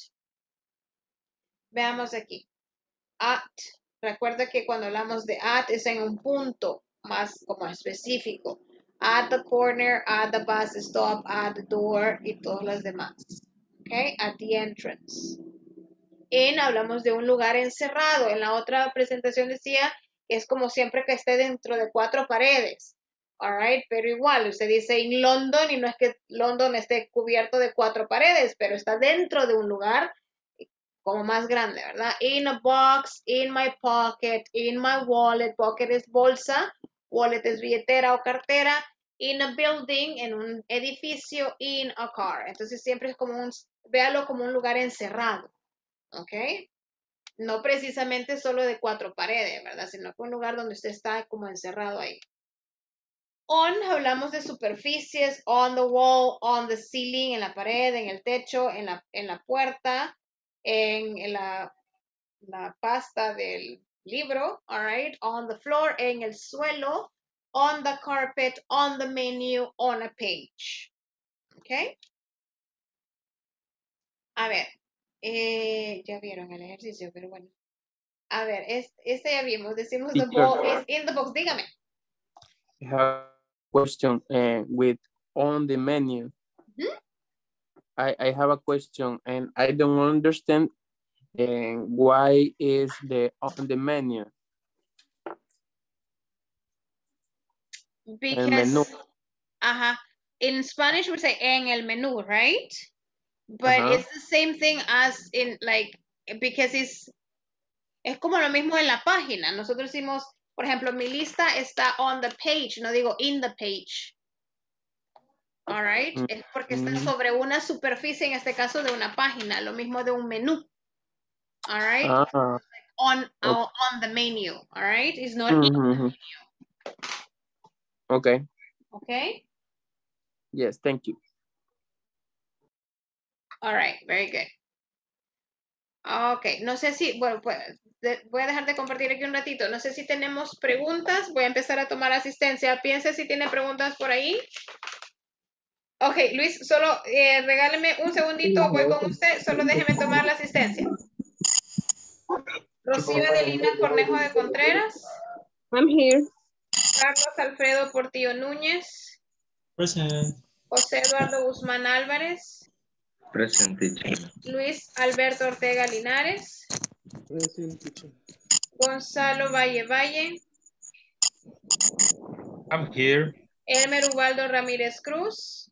Veamos aquí. At. Recuerda que cuando hablamos de at es en un punto más como específico. At the corner, at the bus stop, at the door y todas las demás. Okay. At the entrance. En hablamos de un lugar encerrado. En la otra presentación decía que es como siempre que esté dentro de cuatro paredes. All right, pero igual, usted dice en London y no es que London esté cubierto de cuatro paredes, pero está dentro de un lugar como más grande, ¿verdad? In a box, in my pocket, in my wallet. Pocket es bolsa, wallet es billetera o cartera. In a building, en un edificio, in a car. Entonces siempre es como un, véalo como un lugar encerrado. ¿Ok? No precisamente solo de cuatro paredes, ¿verdad? Sino que un lugar donde usted está como encerrado ahí. On, hablamos de superficies, on the wall, on the ceiling, en la pared, en el techo, en la, en la puerta, en, en la, la pasta del libro, all right? On the floor, en el suelo, on the carpet, on the menu, on a page. ¿Ok? A ver. Eh, ya vieron el ejercicio, pero bueno. A ver, es, este ya vimos. Decimos the Teacher. ball is in the box. Dígame. I have a question uh, with on the menu. ¿Mm? I, I have a question and I don't understand uh, why is the on the menu. Because, El menú. uh-huh. In Spanish we say en el menú, right? But Uh-huh. it's the same thing as in like, because it's, es como lo mismo en la página. Nosotros decimos, por ejemplo, mi lista está on the page, no digo in the page. All right? Mm. Es porque está sobre una superficie, en este caso de una página, lo mismo de un menú. All right? Ah. On, Okay. on, on the menu. All right? It's not Mm-hmm. in the menu. Okay. Okay? Yes, thank you. All right, very good. Ok, no sé si, bueno, pues de, voy a dejar de compartir aquí un ratito. No sé si tenemos preguntas. Voy a empezar a tomar asistencia. Piense si tiene preguntas por ahí. Ok, Luis, solo eh, regáleme un segundito. Voy con usted. Solo déjeme tomar la asistencia. Rocío Adelina Cornejo de Contreras. I'm here. Carlos Alfredo Portillo Núñez. Present. José Eduardo Guzmán Álvarez. Present, teacher. Luis Alberto Ortega Linares. Present, teacher. Gonzalo Valle Valle. I'm here. Elmer Ubaldo Ramírez Cruz.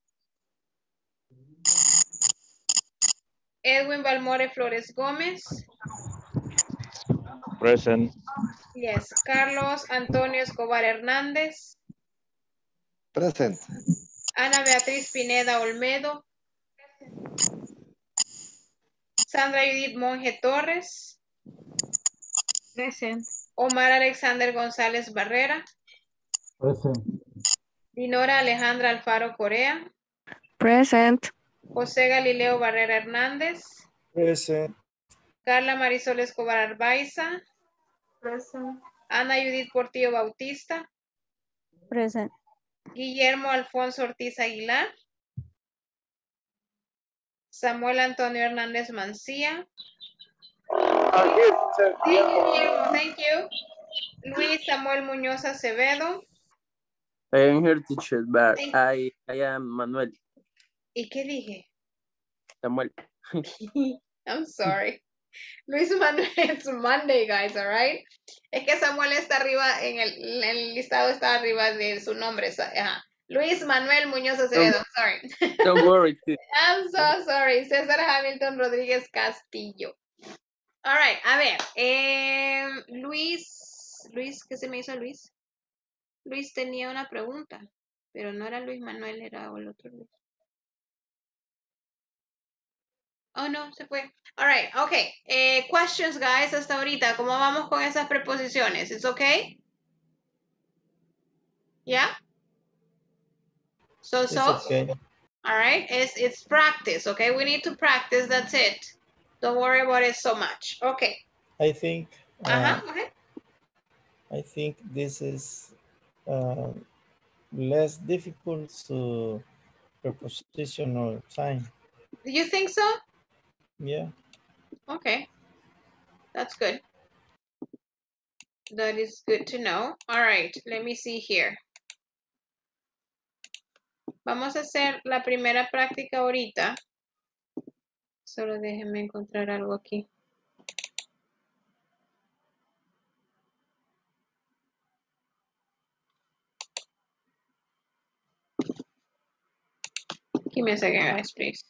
Edwin Balmore Flores Gómez. Present. Yes. Carlos Antonio Escobar Hernández. Present. Ana Beatriz Pineda Olmedo. Sandra Judith Monge Torres. Present. Omar Alexander González Barrera. Present. Dinora Alejandra Alfaro Corea. Present. José Galileo Barrera Hernández. Present. Carla Marisol Escobar Arbaiza. Present. Ana Judith Portillo Bautista. Present. Guillermo Alfonso Ortiz Aguilar. Samuel Antonio Hernández Mancía. I'm here, teacher. Thank you, Guillermo. Thank you. Luis Samuel Muñoz Acevedo. I am here, teacher, but I, I am Manuel. ¿Y qué dije? Samuel. I'm sorry. Luis Manuel, it's Monday, guys, all right? Es que Samuel está arriba, en el, en el listado está arriba de su nombre. So, ajá. Luis Manuel Muñoz Acevedo, I'm sorry. Don't worry, teacher. I'm so sorry. César Hamilton Rodríguez Castillo. All right, a ver. Eh, Luis, Luis, ¿qué se me hizo Luis? Luis tenía una pregunta, pero no era Luis Manuel, era el otro Luis. Oh, no, se fue. All right, okay. Eh, questions, guys, hasta ahorita. ¿Cómo vamos con esas preposiciones? ¿Es okay? Yeah? So, It's so? okay. All right, it's, it's practice, okay? We need to practice, that's it. Don't worry about it so much. Okay. I think uh, Uh-huh, okay. I think this is uh, less difficult to prepositional time. Do you think so? Yeah. Okay. That's good. That is good to know. All right, let me see here. Vamos a hacer la primera práctica ahorita. Solo déjenme encontrar algo aquí. Give me a second, guys, please.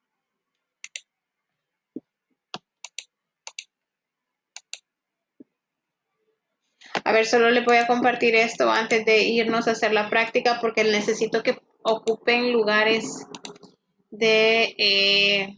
A ver, solo les voy a compartir esto antes de irnos a hacer la práctica porque necesito que ocupen lugares de eh,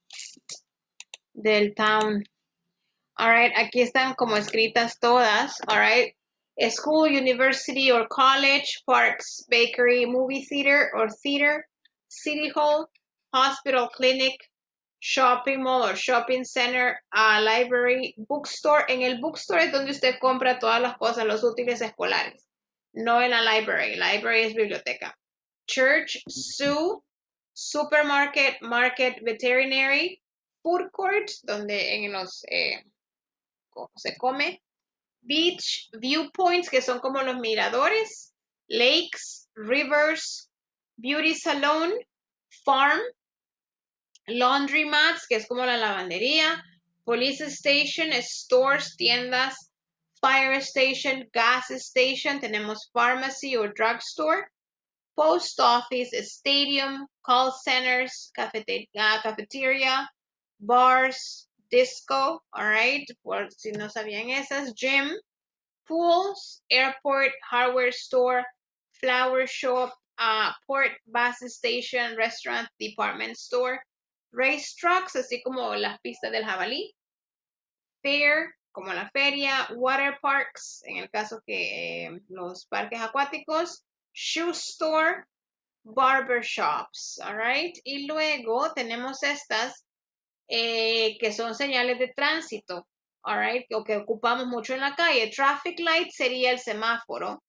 del town. All right, aquí están como escritas todas. All right, school, university or college, parks, bakery, movie theater or theater, city hall, hospital, clinic, shopping mall or shopping center, uh, library, bookstore. En el bookstore es donde usted compra todas las cosas, los útiles escolares. No en la library. Library es biblioteca. Church, zoo, supermarket, market, veterinary, food court, donde en los eh, se come. Beach, viewpoints, que son como los miradores. Lakes, rivers, beauty salon, farm, laundromats, que es como la lavandería, police station, stores, tiendas, fire station, gas station, tenemos pharmacy o drugstore, post office, stadium, call centers, cafeteria, cafeteria, bars, disco, all right, por si no sabían esas, gym, pools, airport, hardware store, flower shop, uh, port, bus station, restaurant, department store, race trucks, así como las pistas del jabalí, fair, como la feria, water parks, en el caso que eh, los parques acuáticos, shoe store, barber shops, all right, y luego tenemos estas eh, que son señales de tránsito, all right, o que ocupamos mucho en la calle. Traffic light sería el semáforo.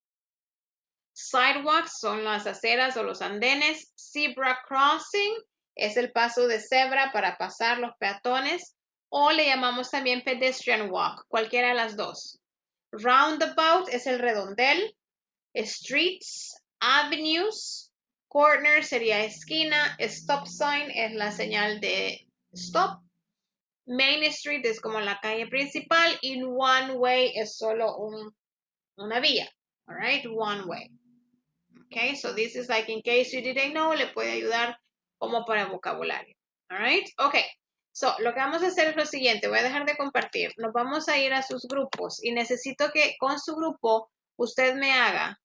Sidewalks son las aceras o los andenes. Zebra crossing es el paso de cebra para pasar los peatones. O le llamamos también pedestrian walk, cualquiera de las dos. Roundabout es el redondel. Streets, avenues, corner sería esquina. Stop sign es la señal de stop. Main Street es como la calle principal. Y one way es solo un, una vía. All right, one way. Okay, so this is like in case you didn't know, le puede ayudar como para vocabulario. All right, okay. So, lo que vamos a hacer es lo siguiente. Voy a dejar de compartir. Nos vamos a ir a sus grupos y necesito que con su grupo usted me haga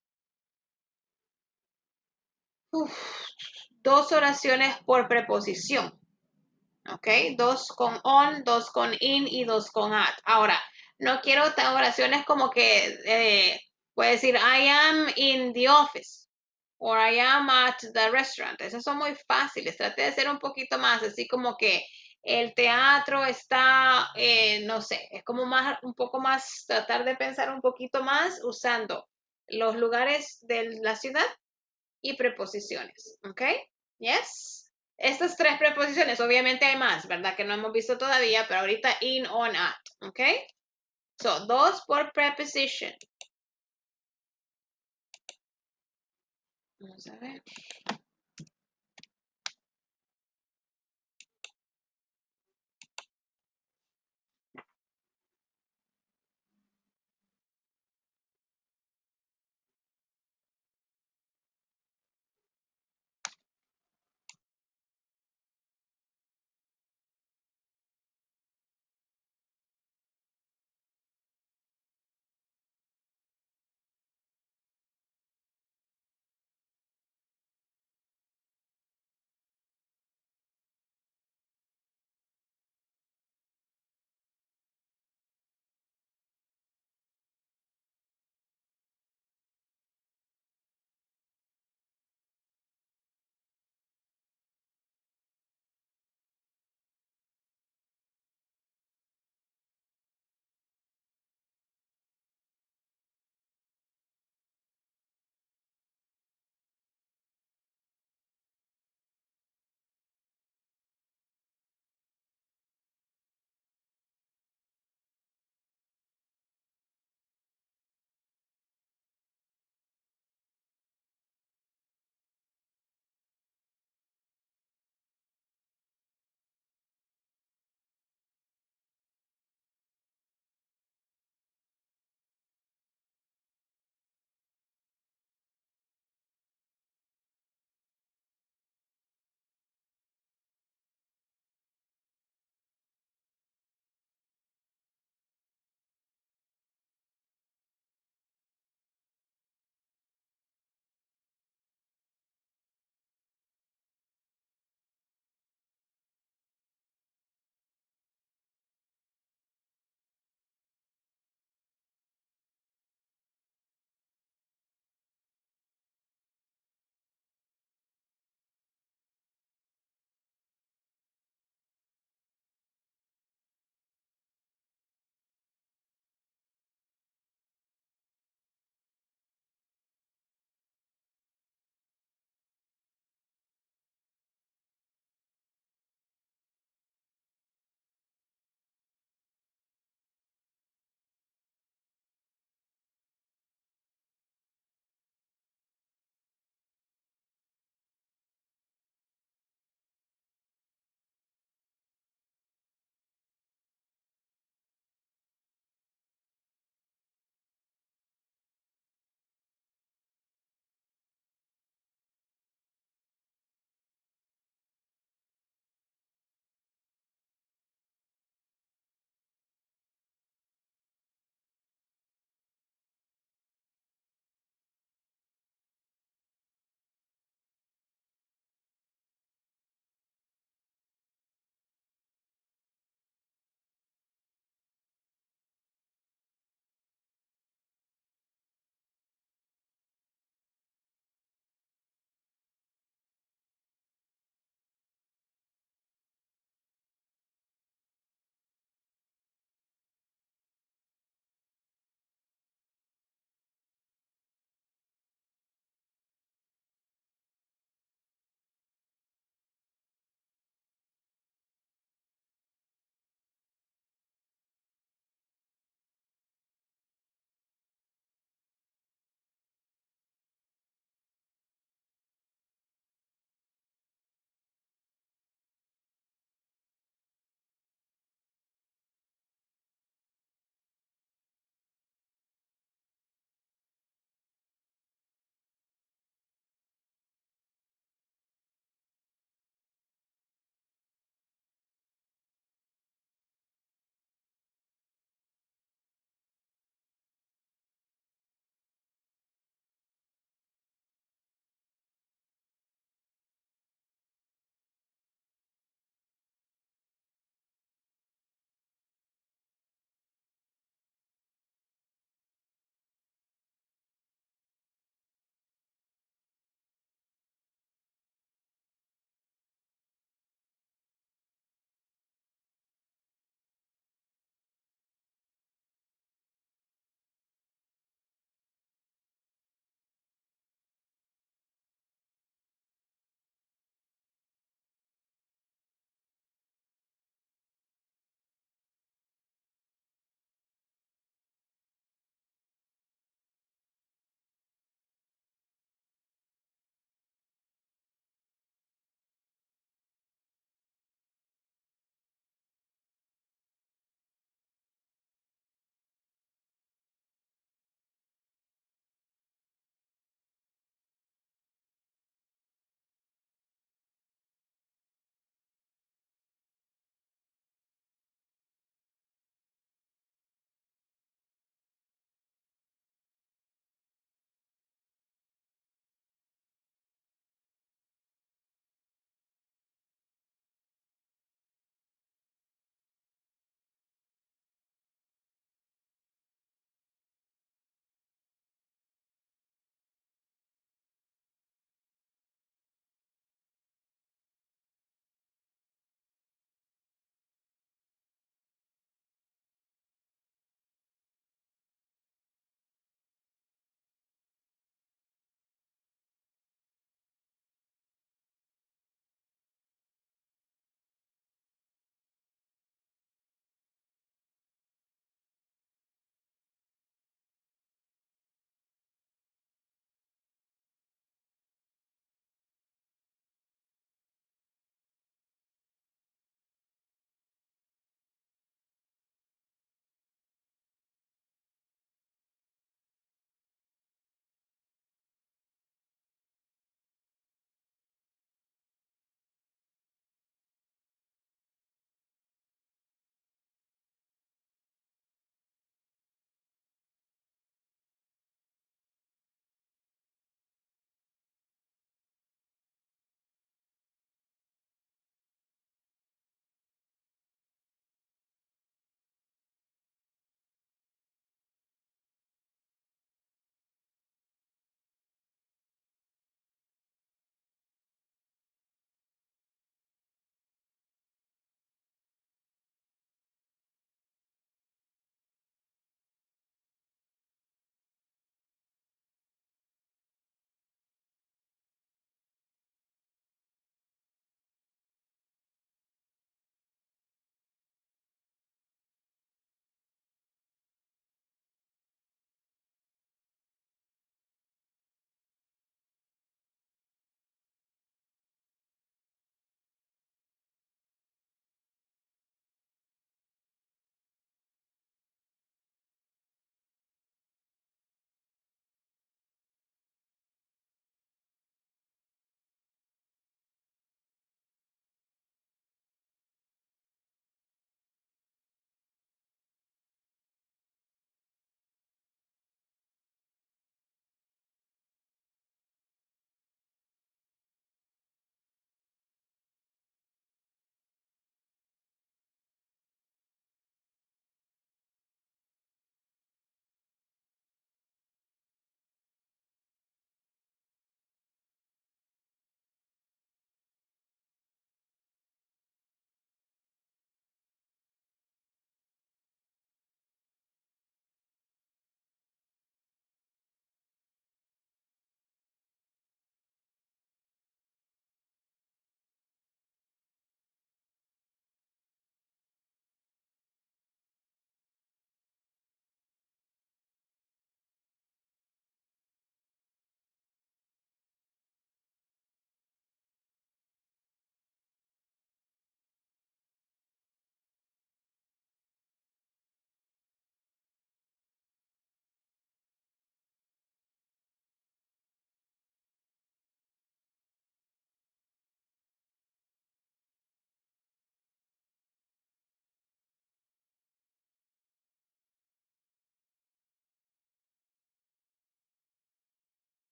uf, dos oraciones por preposición. Ok, dos con on, dos con in y dos con at. Ahora, no quiero oraciones como que eh, puede decir I am in the office or I am at the restaurant. Esas son muy fáciles. Trate de hacer un poquito más, así como que el teatro está, eh, no sé, es como más, un poco más, tratar de pensar un poquito más usando los lugares de la ciudad y preposiciones. Ok, yes. Estas tres preposiciones, obviamente hay más, ¿verdad? Que no hemos visto todavía, pero ahorita in, on, at, ¿ok? So, dos por preposition. Vamos a ver.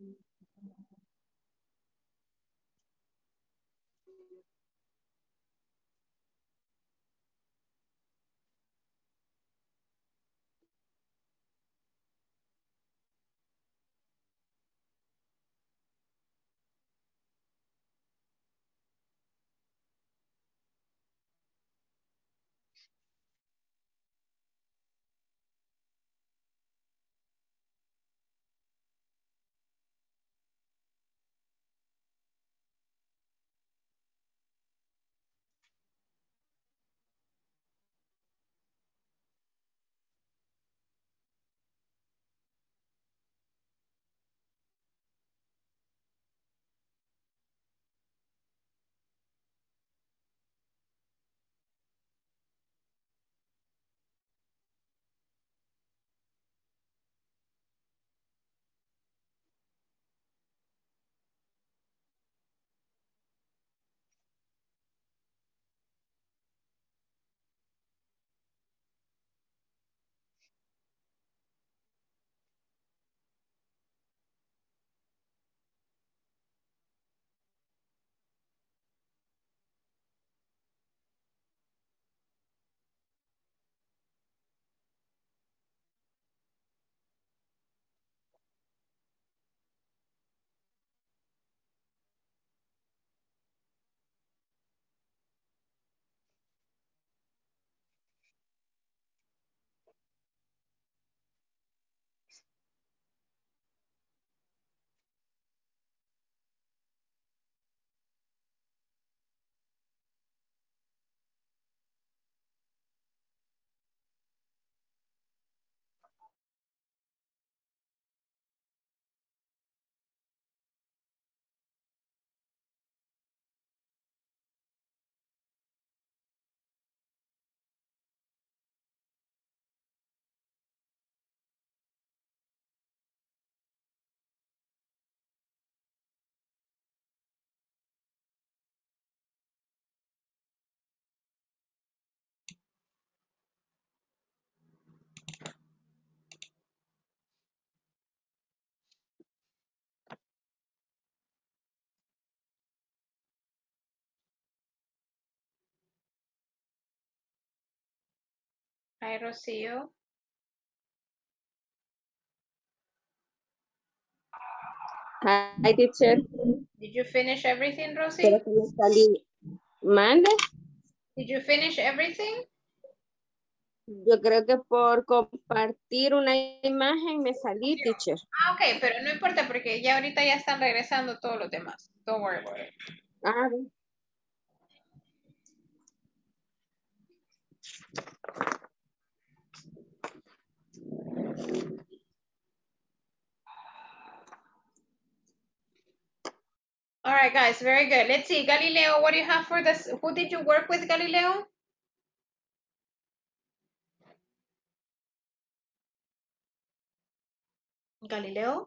Hi, Rocio. Hi, teacher. Did you finish everything, Rosie? Creo que me salí. ¿Mande? Did you finish everything? Yo creo que por compartir una imagen me salí, teacher. Ah, ok, pero no importa porque ya ahorita ya están regresando todos los demás. Don't worry about it. Ah, All right, guys, very good. Let's see, Galileo, what do you have for this? Who did you work with, Galileo? Galileo?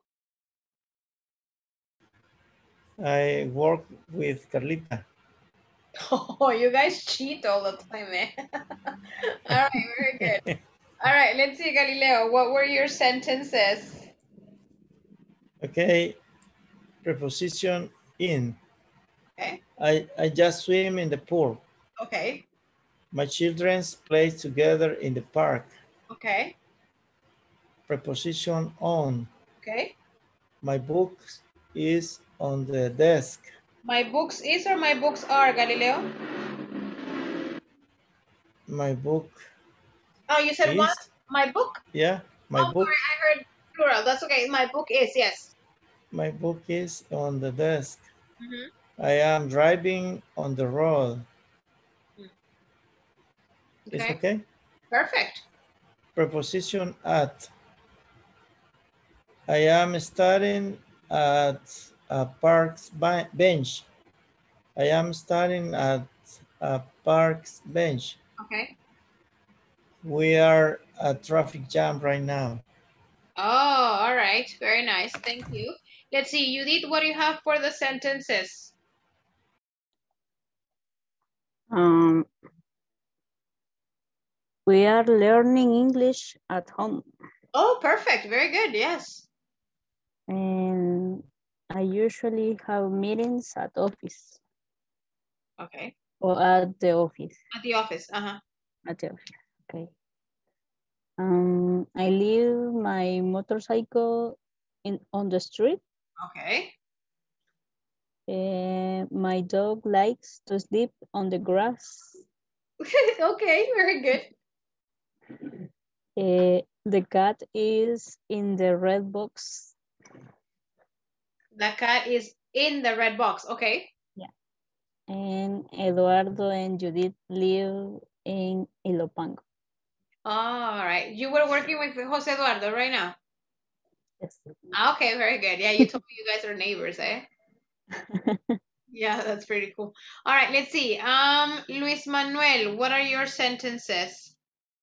I work with Carlita. Oh, you guys cheat all the time, man. All right, very good. All right, let's see, Galileo, what were your sentences? Okay, preposition in. Okay. I, I just swim in the pool. Okay. My children play together in the park. Okay. Preposition on. Okay. My book is on the desk. My books is or my books are, Galileo? My book Oh, you said is. what? My book? Yeah, my Oh, book. sorry, I heard plural. That's okay. My book is, yes. My book is on the desk. Mm-hmm. I am driving on the road. Okay. It's okay? Perfect. Preposition at. I am studying at a park's bench. I am studying at a park's bench. Okay. We are at traffic jam right now. Oh, all right. Very nice. Thank you. Let's see, Judith, what do you have for the sentences? Um, we are learning English at home. Oh, perfect. Very good. Yes. And I usually have meetings at office Okay. or at the office. At the office. Uh-huh. At the office. Okay. Um, I leave my motorcycle in on the street. Okay. Uh, my dog likes to sleep on the grass. Okay, very good. Uh, the cat is in the red box. The cat is in the red box. Okay. Yeah. And Eduardo and Judith live in Ilopango. All right. You were working with Jose Eduardo right now? Yes. Okay, very good. Yeah, you told me you guys are neighbors, eh? Yeah, that's pretty cool. All right, let's see. Um, Luis Manuel, what are your sentences?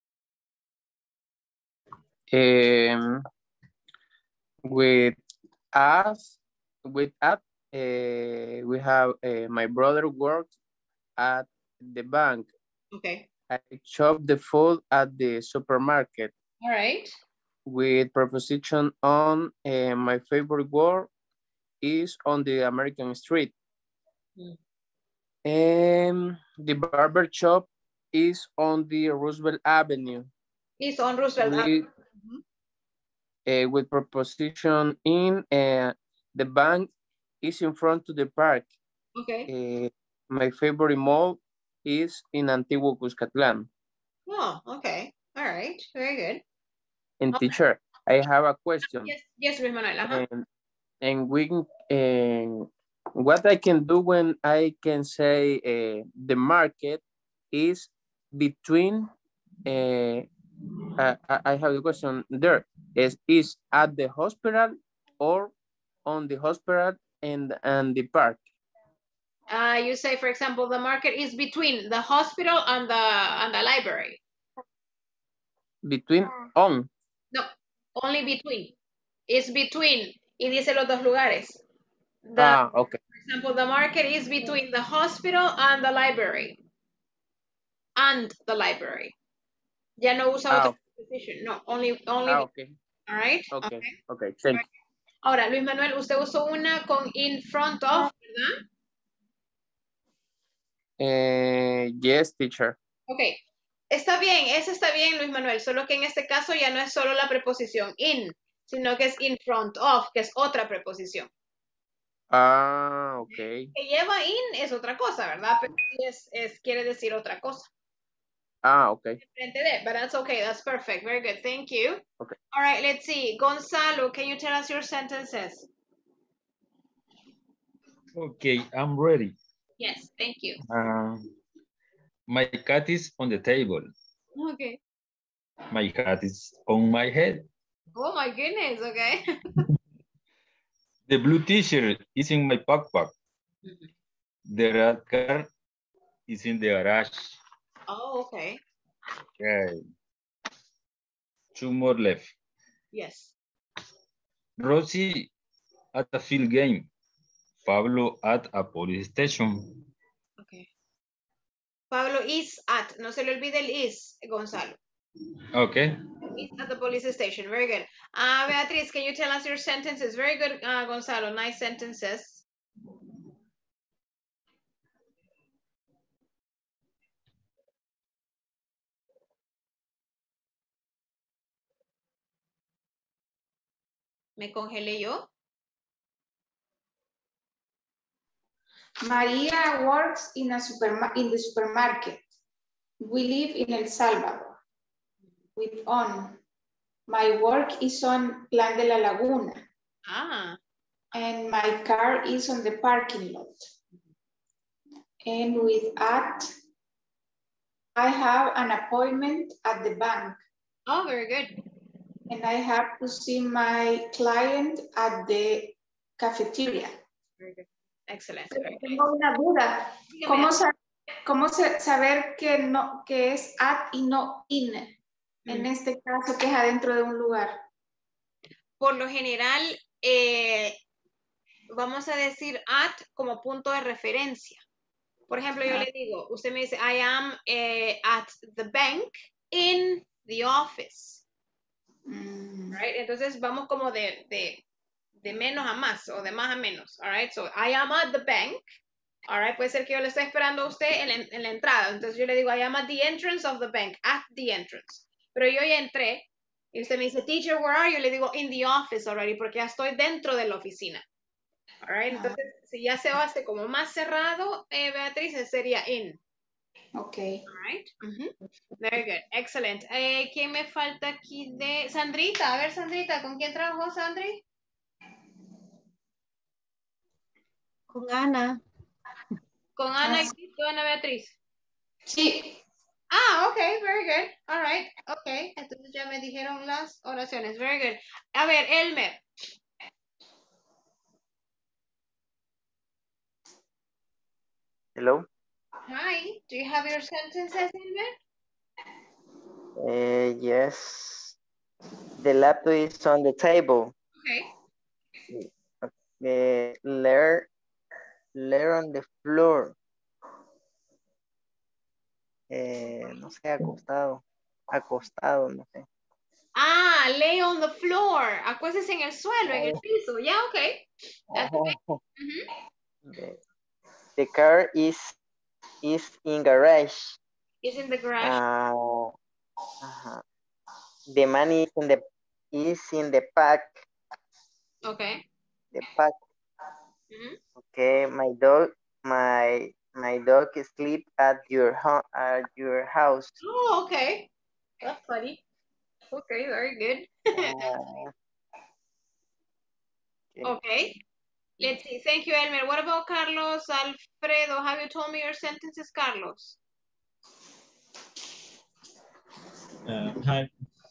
Um, with us, with us, uh, we have uh, my brother works at the bank. Okay. I shop the food at the supermarket. All right. With preposition on, uh, my favorite word is on the American street. Mm. And the barber shop is on the Roosevelt Avenue. It's on Roosevelt with, Avenue. Mm-hmm. uh, with preposition in, uh, the bank is in front to the park. Okay. Uh, my favorite mall is in Antiguo Cuscatlán. Oh, okay. All right. Very good. And Okay. teacher, I have a question. Yes, yes, Luis Manuel. Uh-huh. And, and we, uh, what I can do when I can say uh, the market is between, uh, I, I have a question there, is, is at the hospital or on the hospital and, and the park? Uh, you say, for example, the market is between the hospital and the and the library. Between, on. No, only between. It's between. Y dice los dos lugares. The, Ah, okay. For example, the market is between the hospital and the library. And the library. Ya no usa Ah, otra preposition. No, only, only. Ah, okay. All right. Okay, Okay. okay, thank you. Ahora, Luis Manuel, usted usó una con in front of, ¿verdad? Uh, yes, teacher. Ok. Está bien, eso está bien, Luis Manuel, solo que en este caso ya no es solo la preposición in, sino que es in front of, que es otra preposición. Ah, ok. Que lleva in es otra cosa, ¿verdad? Pero sí es, es, quiere decir otra cosa. Ah, ok. Frente de, but that's okay, that's perfect, very good, thank you. Okay. All right, let's see. Gonzalo, can you tell us your sentences? Okay, I'm ready. Yes, thank you. Uh, my cat is on the table. Okay. My hat is on my head. Oh my goodness, okay. The blue t-shirt is in my backpack. The red car is in the garage. Oh, okay. Okay. Two more left. Yes. Rosie at a field game. Pablo at a police station. Okay. Pablo is at, no se le olvide el is, Gonzalo. Okay. Is at the police station, very good. Uh, Beatriz, can you tell us your sentences? Very good, uh, Gonzalo, nice sentences. ¿Me congelé yo? Maria works in a superma in the supermarket. We live in El Salvador. With on. My work is on Plan de la Laguna. Ah. And my car is on the parking lot. And with at, I have an appointment at the bank. Oh, very good. And I have to see my client at the cafeteria. Very good. Excellent. Tengo una duda. ¿Cómo, sa cómo se saber que, no, que es at y no in? En este caso, que es adentro de un lugar. Por lo general, eh, vamos a decir at como punto de referencia. Por ejemplo, yo Ah. le digo, usted me dice, I am eh, at the bank in the office. Mm. Right? Entonces vamos como de, de, de menos a más o de más a menos. All right, so I am at the bank. All right, puede ser que yo le esté esperando a usted en la, en la entrada. Entonces yo le digo, I am at the entrance of the bank, at the entrance. Pero yo ya entré y usted me dice, teacher, where are you? Le digo, in the office already, porque ya estoy dentro de la oficina. All right, entonces si ya se va este como más cerrado, eh, Beatriz, sería in. Okay. All right. Mm-hmm. Very good. Excellent. Eh, ¿Quién me falta aquí de Sandrita? A ver, Sandrita, ¿con quién trabajó, Sandri? Con Ana. Con Ana y tú, Ana Beatriz. Sí. Ah, ok, very good. All right. Ok, entonces ya me dijeron las oraciones. Very good. A ver, Elmer. Hello. Hi. Do you have your sentences, Elmer? Uh, yes. The laptop is on the table. Okay. The letter, letter on the floor. Eh, no sé, acostado. Acostado, no sé. Ah, lay on the floor. Acuéstese en el suelo, en el piso. Yeah, okay. That's okay. Mm-hmm. The, the car is is in garage. Is in the garage. Uh, uh-huh. The money is in the is in the pack. Okay. The pack. Mm-hmm. Okay, my dog, my my dog sleep at your home at your house. Oh, okay. That's funny. Okay, very good. uh, okay. Okay. Let's see. Thank you, Elmer. What about Carlos Alfredo? Have you told me your sentences, Carlos? Uh, hi.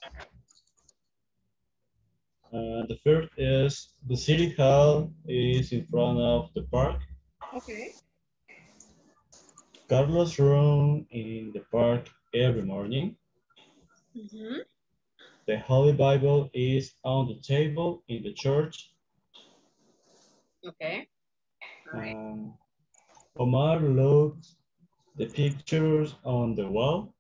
Uh, the first is the city hall is in front of the park. Okay. Carlos runs in the park every morning. Mm-hmm. The Holy Bible is on the table in the church. Okay. All right. Um, Omar looks the pictures on the wall.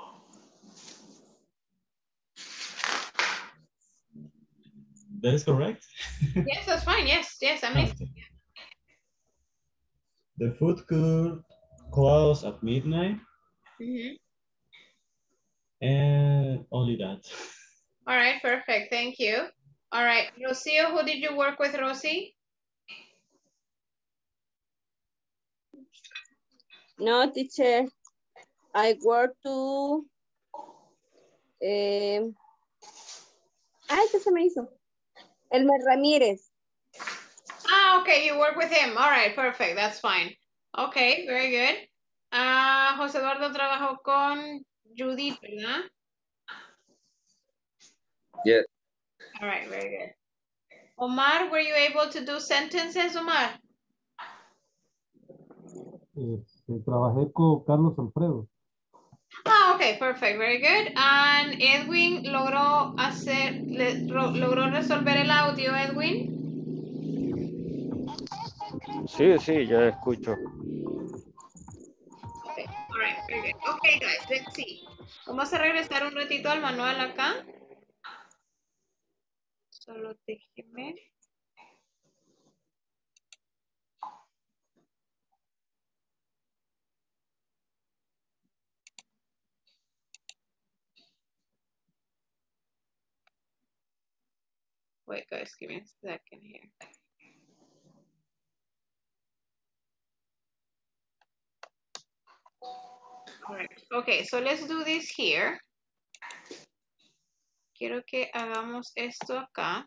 That is correct? Yes, that's fine. Yes, yes, I'm listening. Okay. The food court closes at midnight. Mm-hmm. And only that. All right, perfect. Thank you. All right, Rocio, who did you work with, Rosie? No, teacher. I work to... Eh, ay, ¿qué se me hizo? Elmer Ramírez. Ah, okay, you work with him. All right, perfect. That's fine. Okay, very good. Ah, José Eduardo trabajó con Judith, ¿verdad? Yeah. All right, very good. Omar, were you able to do sentences, Omar? Este, trabajé con Carlos Alfredo. Ah, okay, perfect, very good. And Edwin logró hacer, le, ro, logró resolver el audio, Edwin. Sí, sí, ya escucho. Okay, all right, very good. Okay, guys, let's see. Vamos a regresar un ratito al manual acá. Solo déjeme. Wait, guys, give me a second here. All right. Okay, so let's do this here. Quiero que hagamos esto acá.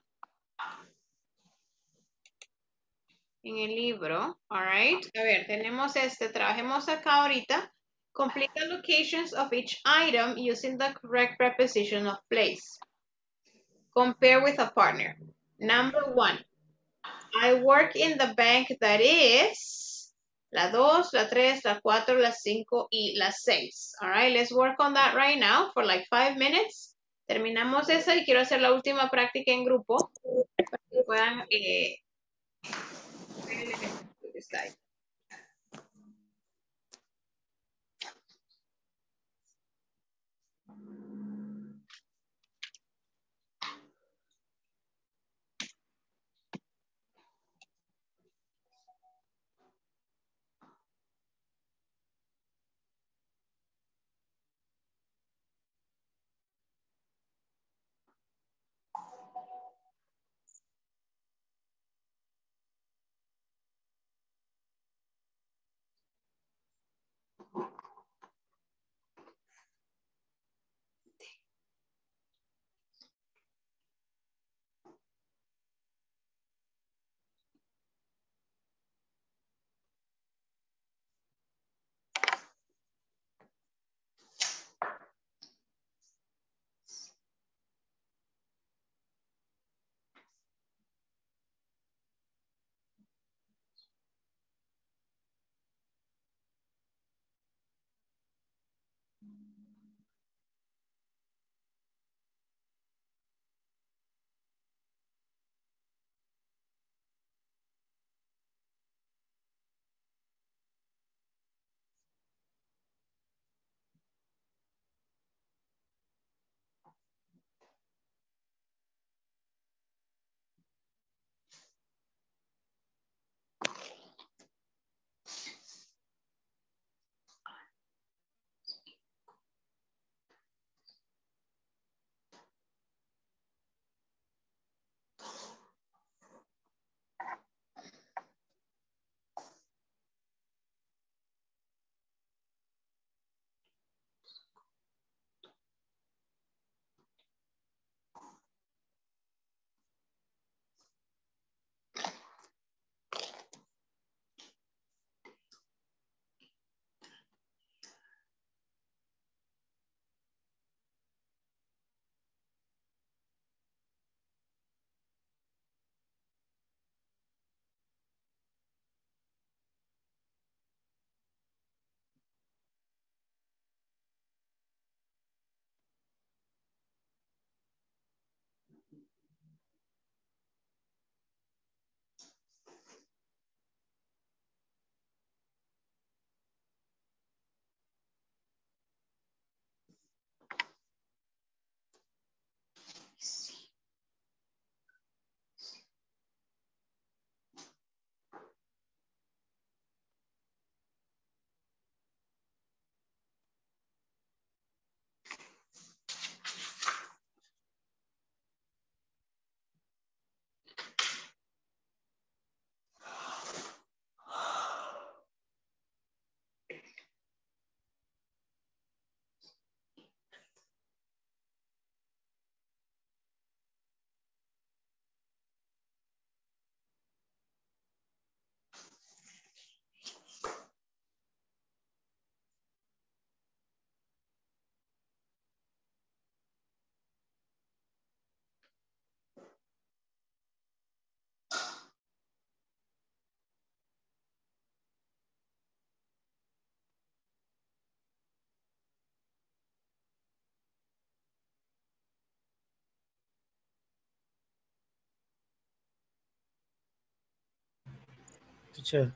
En el libro. All right. A ver, tenemos este. Trabajemos acá ahorita. Complete the locations of each item using the correct preposition of place. Compare with a partner. Number one. I work in the bank that is la dos, la tres, la cuatro, la cinco y la seis. All right, let's work on that right now for like five minutes. Terminamos eso y quiero hacer la última práctica en grupo para que puedan eh, ver el ejercicio que está ahí. teacher.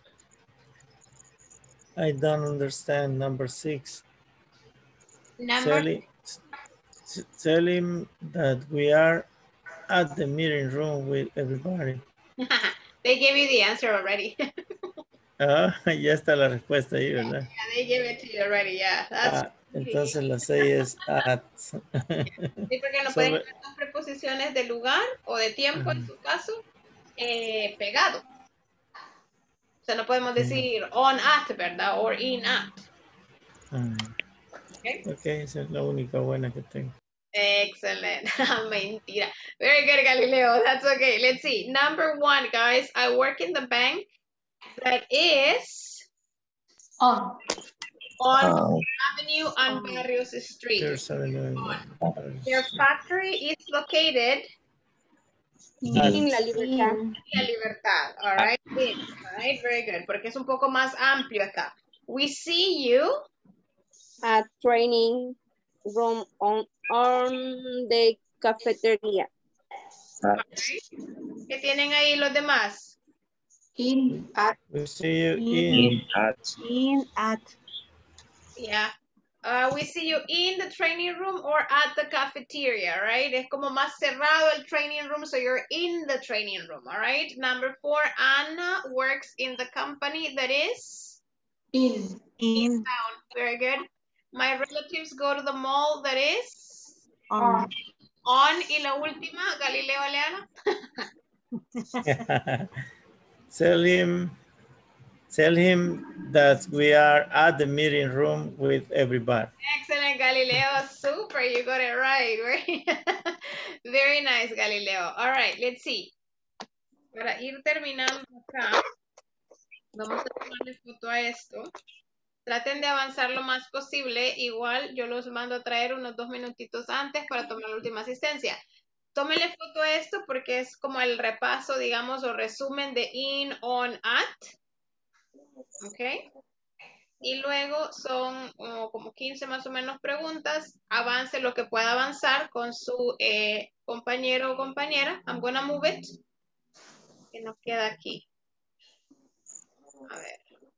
I don't understand number six. Number Tell him, tell him that we are at the meeting room with everybody. They gave you the answer already. Ah, ya está la respuesta ahí, ¿verdad? Yeah, they gave it to you already, yeah. That's Ah, entonces la seis es at. Sí, porque no pueden Sobre- usar dos preposiciones de lugar o de tiempo, en su caso, eh, pegado. O sea, no podemos decir on at, ¿verdad? Or in at. Ah, Okay. ok, esa es la única buena que tengo. Excellent. Mentira. Very good, Galileo. That's okay. Let's see. Number one, guys. I work in the bank that is On. on Ah, Avenue and Barrios Street. There's seven, Their factory is located En la libertad. en La Libertad. All right. In, all right. Very good. Porque es un poco más amplio acá. We see you A training room on, on the cafeteria. ¿Qué tienen ahí los demás? In, at. We see you in in. at. In, at. Yeah. Uh, we see you in the training room or at the cafeteria, right? Es como más cerrado el training room, so you're in the training room, all right? Number four, Anna works in the company that is In. In. town. Very good. My relatives go to the mall that is On. on. Y la última, Galileo Aleana. Tell him, tell him that we are at the meeting room with everybody. Excellent, Galileo. Super, you got it right. Very, very nice, Galileo. All right, let's see. Para ir terminando acá, vamos a tomarle foto a esto. Traten de avanzar lo más posible. Igual yo los mando a traer unos dos minutitos antes para tomar la última asistencia. Tómenle foto a esto porque es como el repaso, digamos, o resumen de in, on, at. ¿Ok? Y luego son oh, como quince más o menos preguntas. Avance lo que pueda avanzar con su eh, compañero o compañera. I'm gonna move it. Que nos queda aquí. A ver.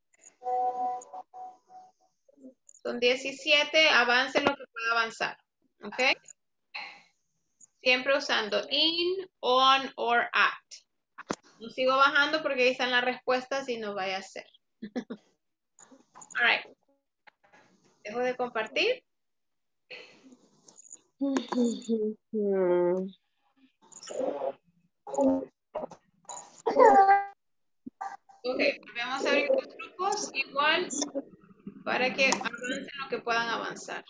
Son diecisiete. Avance lo que pueda avanzar. ¿Ok? Siempre usando in, on, or at. No sigo bajando porque ahí están las respuestas y no vaya a ser. All right. Dejo de compartir. Ok, volvemos a abrir los grupos igual para que avancen lo que puedan avanzar.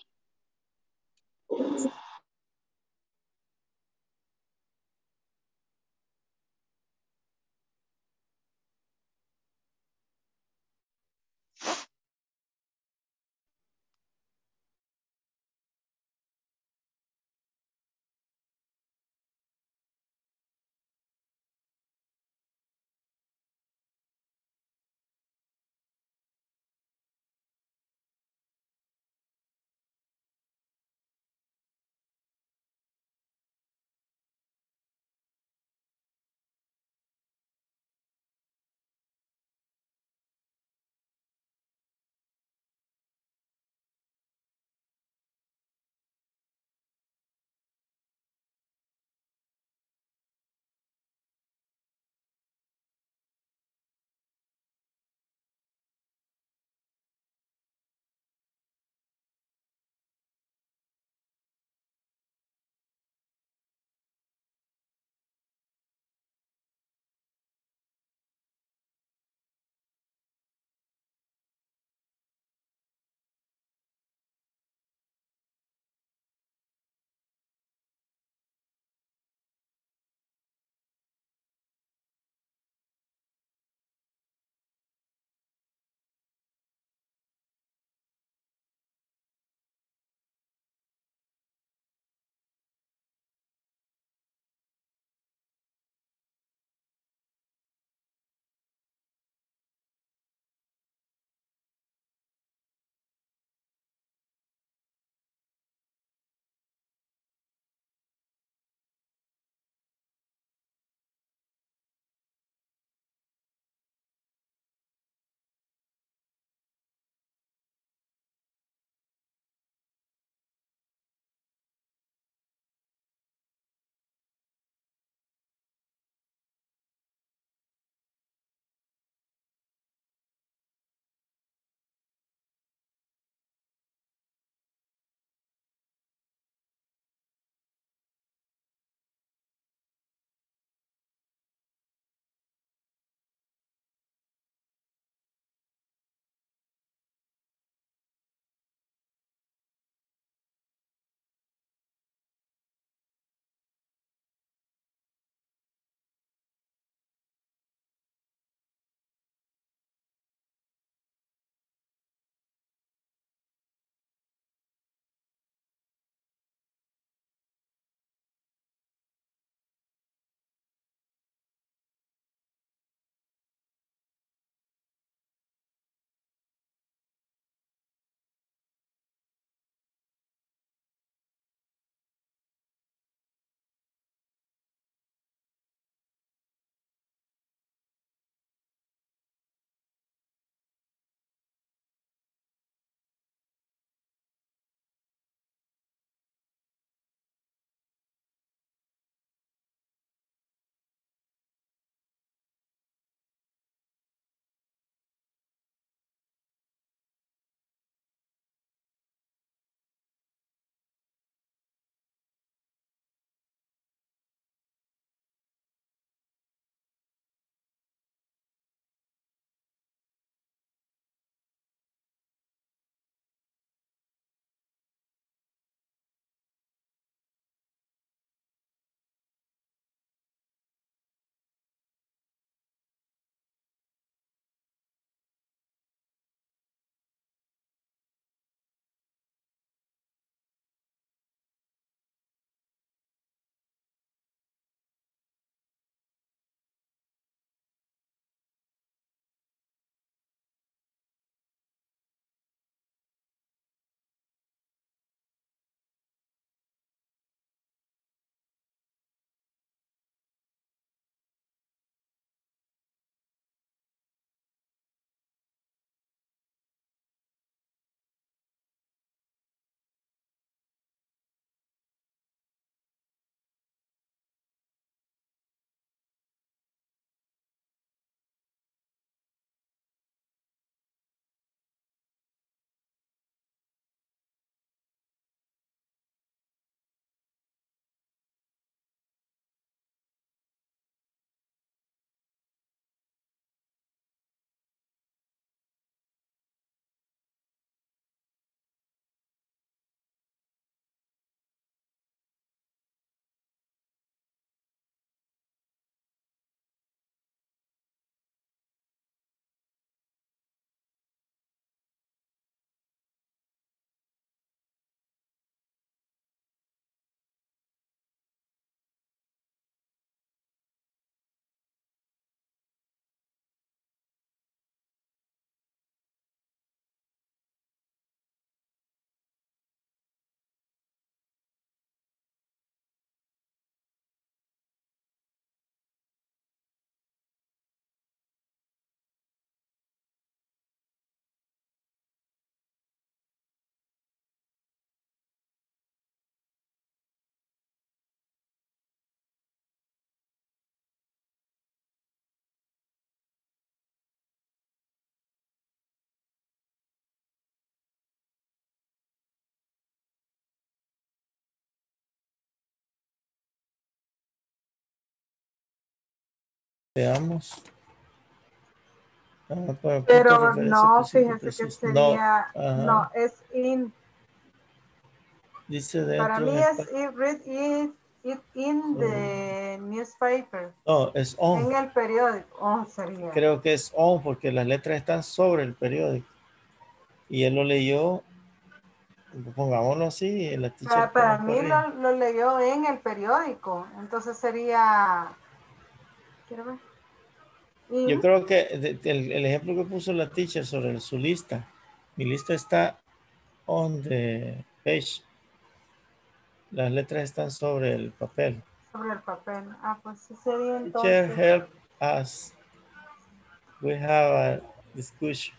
Veamos. Ah, para punto de Pero referencia no, específico, fíjese que preciso. No, sería, ajá. no, es in. Dice Para dentro mí en es espacio. it, read it, it in Sí. the newspaper. No, es on. En el periódico. Oh, sería. Creo que es on porque las letras están sobre el periódico. Y él lo leyó, pongámoslo así, la teacher Para, para que me mí corrija. lo, lo leyó en el periódico. Entonces sería. ¿Quiero ver? In. Yo creo que de- de- el, el ejemplo que puso la teacher sobre su lista, mi lista está on the page. Las letras están sobre el papel. Sobre el papel. Ah, pues sí sería Teacher, entonces. help us. We have a discussion.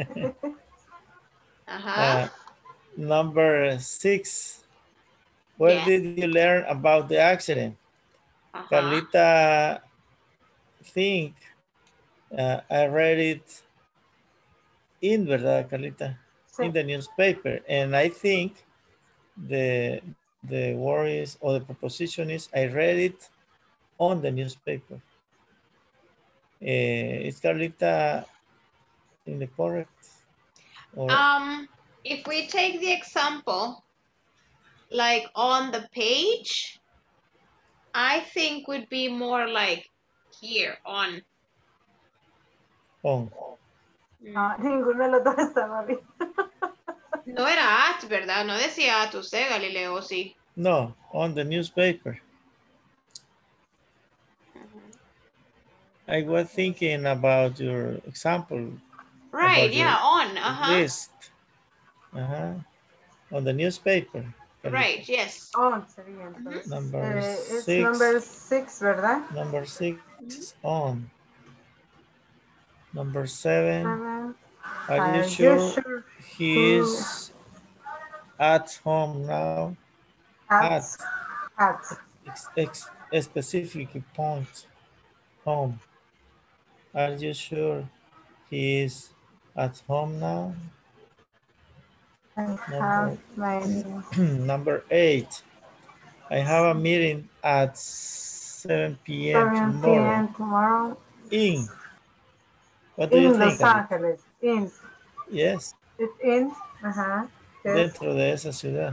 Ajá. uh, number six. Where Yes. did you learn about the accident? Ajá. Carlita think uh, I read it in, ¿verdad, Carlita? Sí. In the newspaper. And I think the the word is, or the proposition is, I read it on the newspaper. Uh, is Carlita in the correct? Or Um, if we take the example, like on the page, I think would be more like here on. on? Ah, ninguno de los dos estaba bien. No era at, ¿verdad? No decía at usted, Galileo, sí. No, on the newspaper. I was thinking about your example. Right, about yeah, your on, uh-huh. list. Uh-huh. On the newspaper. Carlita. Right, yes. On sería entonces. Number Eh, it's six. number six, ¿verdad? Number six on. Number seven. Seven. Are Are you you sure sure he to- is at home now? At. At. Ex, ex, a specific point. Home. Are you sure he is at home now? I Number, have my number eight. I have a meeting at seven p m seven p tomorrow. m tomorrow. In. What do you In think? Los Angeles. In. Yes. It's in. Ajá. Yes. Dentro de esa ciudad.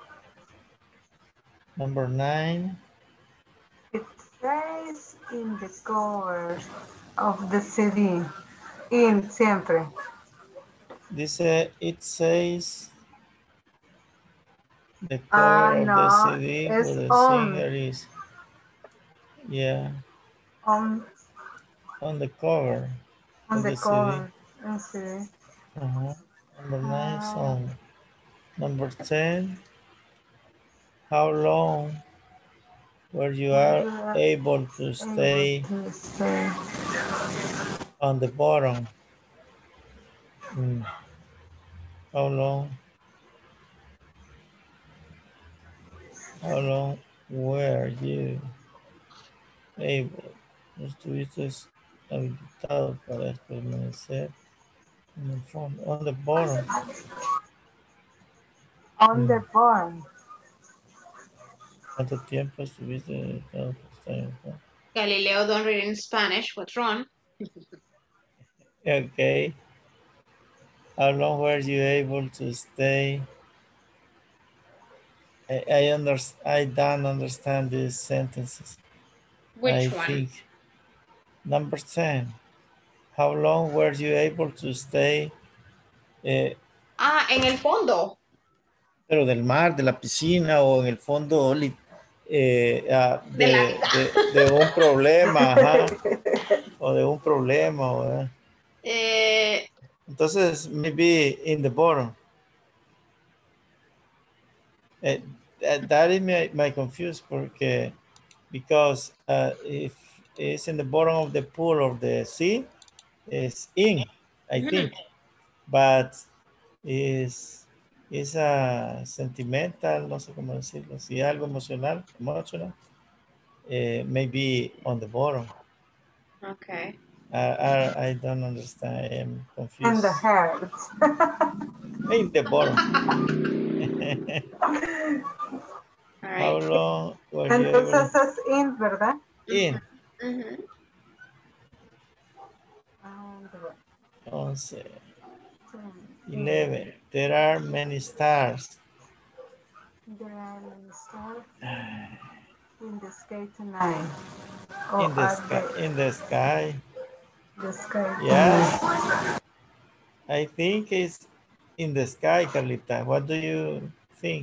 Number nine. It says in the cover of the C D. In siempre. Dice, it says the cover Ah, of no, the C D es where the on. singer is. Yeah, On, on the cover on of the the C D. cover. En C D. Uh-huh. Number nine is Ah. on. Number ten. How long were you are You are able to stay able to stay. on the bottom? Mm. How long? How long were you able? Estuviste habilitado para permanecer en el fondo, on the bottom. On Mm. the bottom. ¿Cuánto tiempo estuviste habilitado para estar en el fondo? Galileo don't read in Spanish, what's wrong? Okay. How long were you able to stay? I, I, under, I don't understand these sentences. Which I one? think number ten. How long were you able to stay? Eh, Ah, en el fondo. pero del mar, de la piscina o en el fondo li- eh, ah, De la de, de, de un problema, ajá, o de un problema. ¿verdad? Eh, Entonces, maybe in the bottom. Eh, that, that is my, my confused porque because uh, if it's in the bottom of the pool or the sea, it's in, I think, but is is a sentimental, no sé cómo decirlo, si algo emocional, emotional, eh, maybe on the bottom. okay. I, I, I don't understand, I am confused. And the heart. In the bottom. All How right. long were you able? Entonces es in, ¿verdad? In. Mhm. once. eleven. There are many stars. There are many stars in the sky tonight. Or In the are sky. they- In the sky. the sky Yes. tonight? I think it's in the sky, Carlita. What do you think?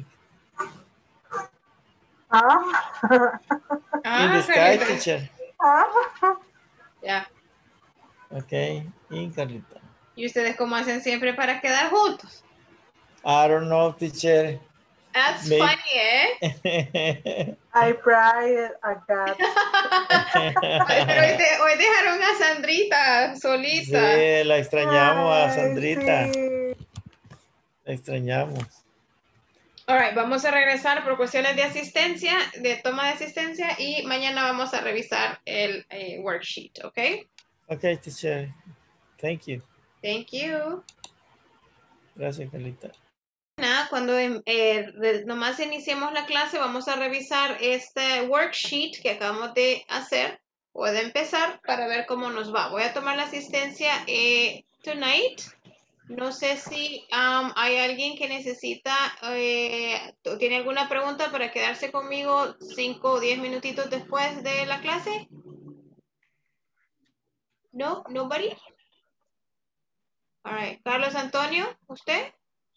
Ah. In the Ah, sky, Carlita. teacher. Ah. Ya. Okay, in Carlita. ¿Y ustedes cómo hacen siempre para quedar juntos? I don't know, teacher. That's Maybe- funny, ¿eh? I prayed a God. Ay, pero hoy, de- hoy dejaron a Sandrita solita. Sí, la extrañamos a Ay, Sandrita. sí. La extrañamos. All right, vamos a regresar por cuestiones de asistencia, de toma de asistencia, y mañana vamos a revisar el eh, worksheet, ¿ok? Okay, teacher. Thank you. Thank you. Gracias, Carlita. Nada, cuando em, eh, de- nomás iniciemos la clase, vamos a revisar este worksheet que acabamos de hacer o de empezar para ver cómo nos va. Voy a tomar la asistencia eh, tonight. No sé si um, hay alguien que necesita eh, o tiene alguna pregunta para quedarse conmigo cinco o diez minutitos después de la clase. No, nobody. All right. Carlos Antonio, ¿usted?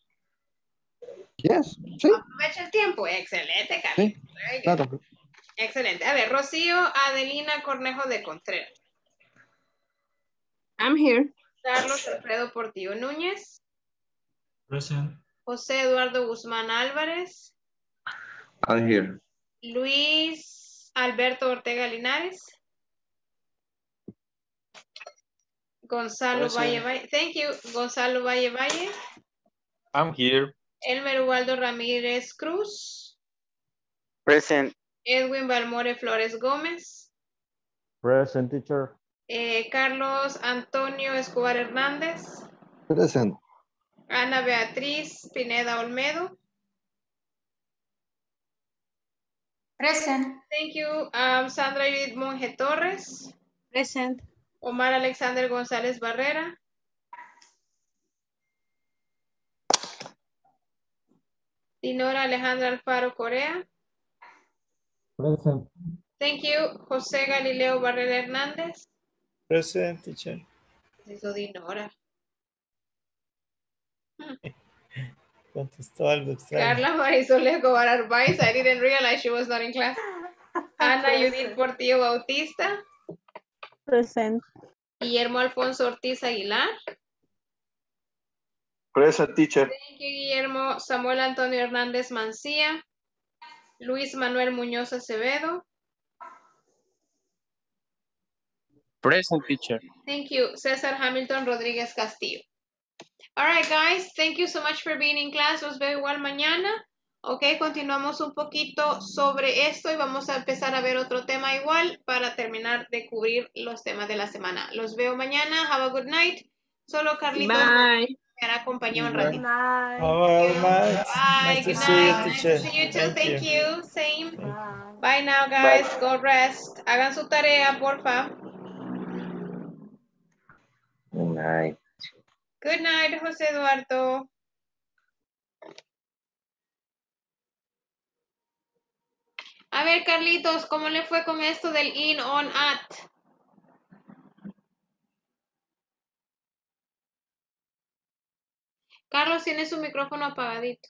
Yes, sí, Aprovecha el tiempo. Excelente, Carlos. sí, Very good. claro. Excelente. A ver, Rocío Adelina Cornejo de Contreras. I'm here. Carlos Alfredo Portillo Núñez. Present. José Eduardo Guzmán Álvarez. I'm here. Luis Alberto Ortega Linares. Gonzalo Present. Valle Valle. Thank you. Gonzalo Valle Valle. I'm here. Elmer Ubaldo Ramírez Cruz. Present. Edwin Balmore Flores Gómez. Present, teacher. eh, Carlos Antonio Escobar Hernández. Present. Ana Beatriz Pineda Olmedo. Present. Thank you. Um, Sandra Judith Monge Torres. Present. Omar Alexander González Barrera. Dinora Alejandra Alfaro Correa. Present. Thank you. José Galileo Barrera Hernández. Present, teacher. Eso Dinora. Contestó algo extraño. Carla Marisol Escobar Arbaez. I didn't realize she was not in class. Ana Judith Portillo Bautista. Present. Guillermo Alfonso Ortiz Aguilar. Present, teacher. Thank you, Guillermo. Samuel Antonio Hernández Mancía. Luis Manuel Muñoz Acevedo. Present, teacher. Thank you. César Hamilton Rodríguez Castillo. All right, guys. Thank you so much for being in class. Los veo igual mañana. Ok, continuamos un poquito sobre esto y vamos a empezar a ver otro tema igual para terminar de cubrir los temas de la semana. Los veo mañana. Have a good night. Solo Carlitos Bye. me hará compañía un Bye. ratito. How very much. Bye. Nice to Good see you, night. teacher. See you too. Thank Thank you. you. Same. Bye now, guys. Go rest. Hagan su tarea, porfa. Good night. Good night, José Eduardo. A ver, Carlitos, ¿cómo le fue con esto del in, on, at? Carlos tiene su micrófono apagadito.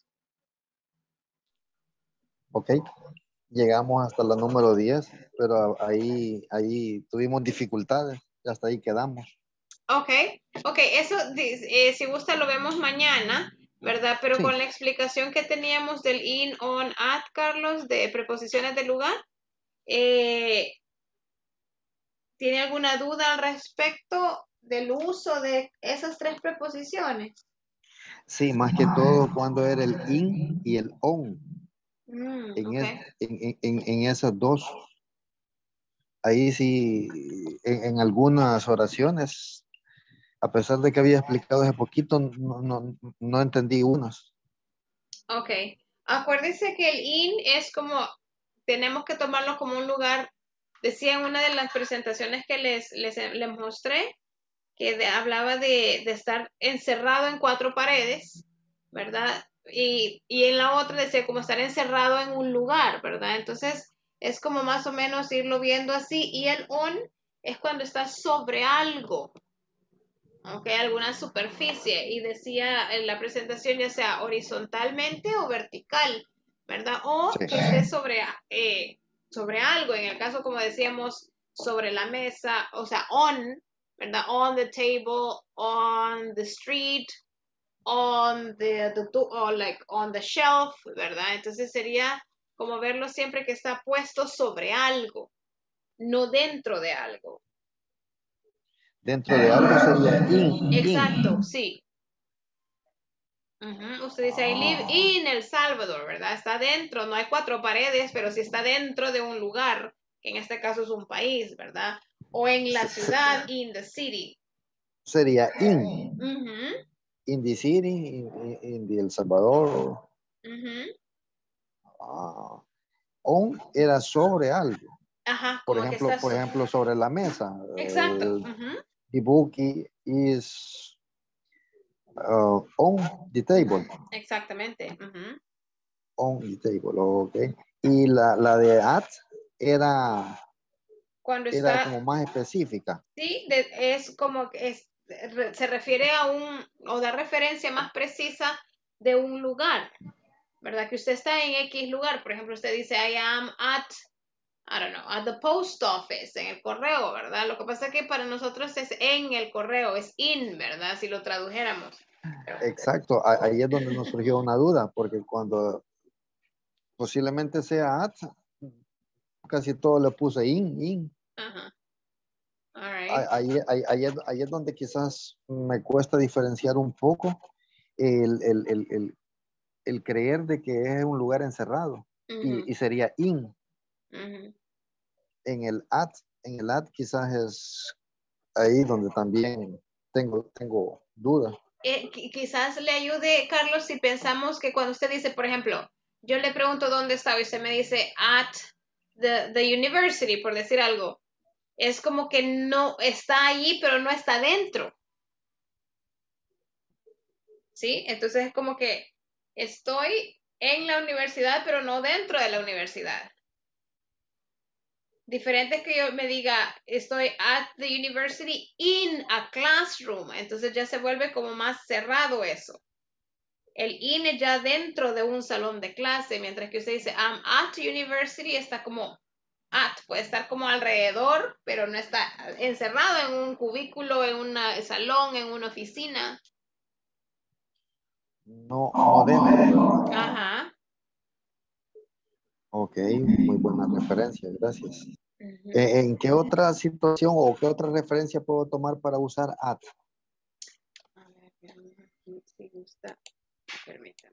Ok. Llegamos hasta la número diez, pero ahí, ahí tuvimos dificultades y hasta ahí quedamos. Ok, ok, eso eh, si gusta lo vemos mañana, ¿verdad? Pero Sí. con la explicación que teníamos del in, on, at, Carlos, de preposiciones de lugar, eh, ¿tiene alguna duda al respecto del uso de esas tres preposiciones? Sí, más que todo cuando era el in y el on. Mm, En, ok. es- en, en- en esas dos. Ahí sí, en, en algunas oraciones, a pesar de que había explicado hace poquito, no, no, no entendí unas. Ok. Acuérdense que el in es como, tenemos que tomarlo como un lugar, decía en una de las presentaciones que les, les, les mostré, que de- hablaba de, de estar encerrado en cuatro paredes, ¿verdad? Y, y en la otra decía como estar encerrado en un lugar, ¿verdad? Entonces es como más o menos irlo viendo así. Y el on es cuando estás sobre algo, ¿ok? Alguna superficie. Y decía en la presentación ya sea horizontalmente o vertical, ¿verdad? O Sí. que esté sobre, eh, sobre algo. En el caso, como decíamos, sobre la mesa, o sea, on, ¿verdad? On the table, on the street, on the, the do- or like on the shelf, ¿verdad? Entonces sería como verlo siempre que está puesto sobre algo, no dentro de algo. Dentro de algo sería in. Exacto, in. sí. Ujú. Usted dice, I live in El Salvador, ¿verdad? Está dentro, no hay cuatro paredes, pero sí está dentro de un lugar, que en este caso es un país, ¿verdad? O en la Se- se- ciudad, in the city. Sería in. Ujú, In the city, in, in, in the El Salvador. ujú. Ah, on era sobre algo. Ajá, Por como que ejemplo, está por so- ejemplo, sobre la mesa. Exacto. Uh, Ujú. the book is uh, on the table. Exactamente. Ujú. On the table, ok. Y la, la de at era, Cuando era está, como más específica. sí, de- es como que es, re- se refiere a un, o da referencia más precisa de un lugar, ¿verdad? Que usted está en X lugar. Por ejemplo, usted dice, I am at, I don't know, at the post office, en el correo, ¿verdad? Lo que pasa es que para nosotros es en el correo, es in, ¿verdad? Si lo tradujéramos. Exacto, a- ahí es donde nos surgió una duda, porque cuando posiblemente sea at, casi todo le puse in, in. Ajá. All right. Ah, Ahí, ahí, ahí es, ahí es donde quizás me cuesta diferenciar un poco el, el, el, el, el creer de que es un lugar encerrado. Ujú, y, y sería in. ujú. En el at, en el at quizás es ahí donde también tengo, tengo duda. Eh, qui- quizás le ayude, Carlos, si pensamos que cuando usted dice, por ejemplo, yo le pregunto dónde está y usted me dice at the, the university, por decir algo, es como que no está allí, pero no está dentro, ¿sí? Entonces es como que estoy en la universidad, pero no dentro de la universidad. Diferente es que yo me diga, estoy at the university in a classroom, entonces ya se vuelve como más cerrado eso. El in es ya dentro de un salón de clase, mientras que usted dice I'm at university, está como at, puede estar como alrededor, pero no está encerrado en un cubículo, en un salón, en una oficina. No, no dentro, ¿verdad? Ajá. Ok, muy buena referencia, gracias. Ujú. Eh, ¿En qué otra situación o qué otra referencia puedo tomar para usar at? A ver, veamos aquí si gusta. Permítame.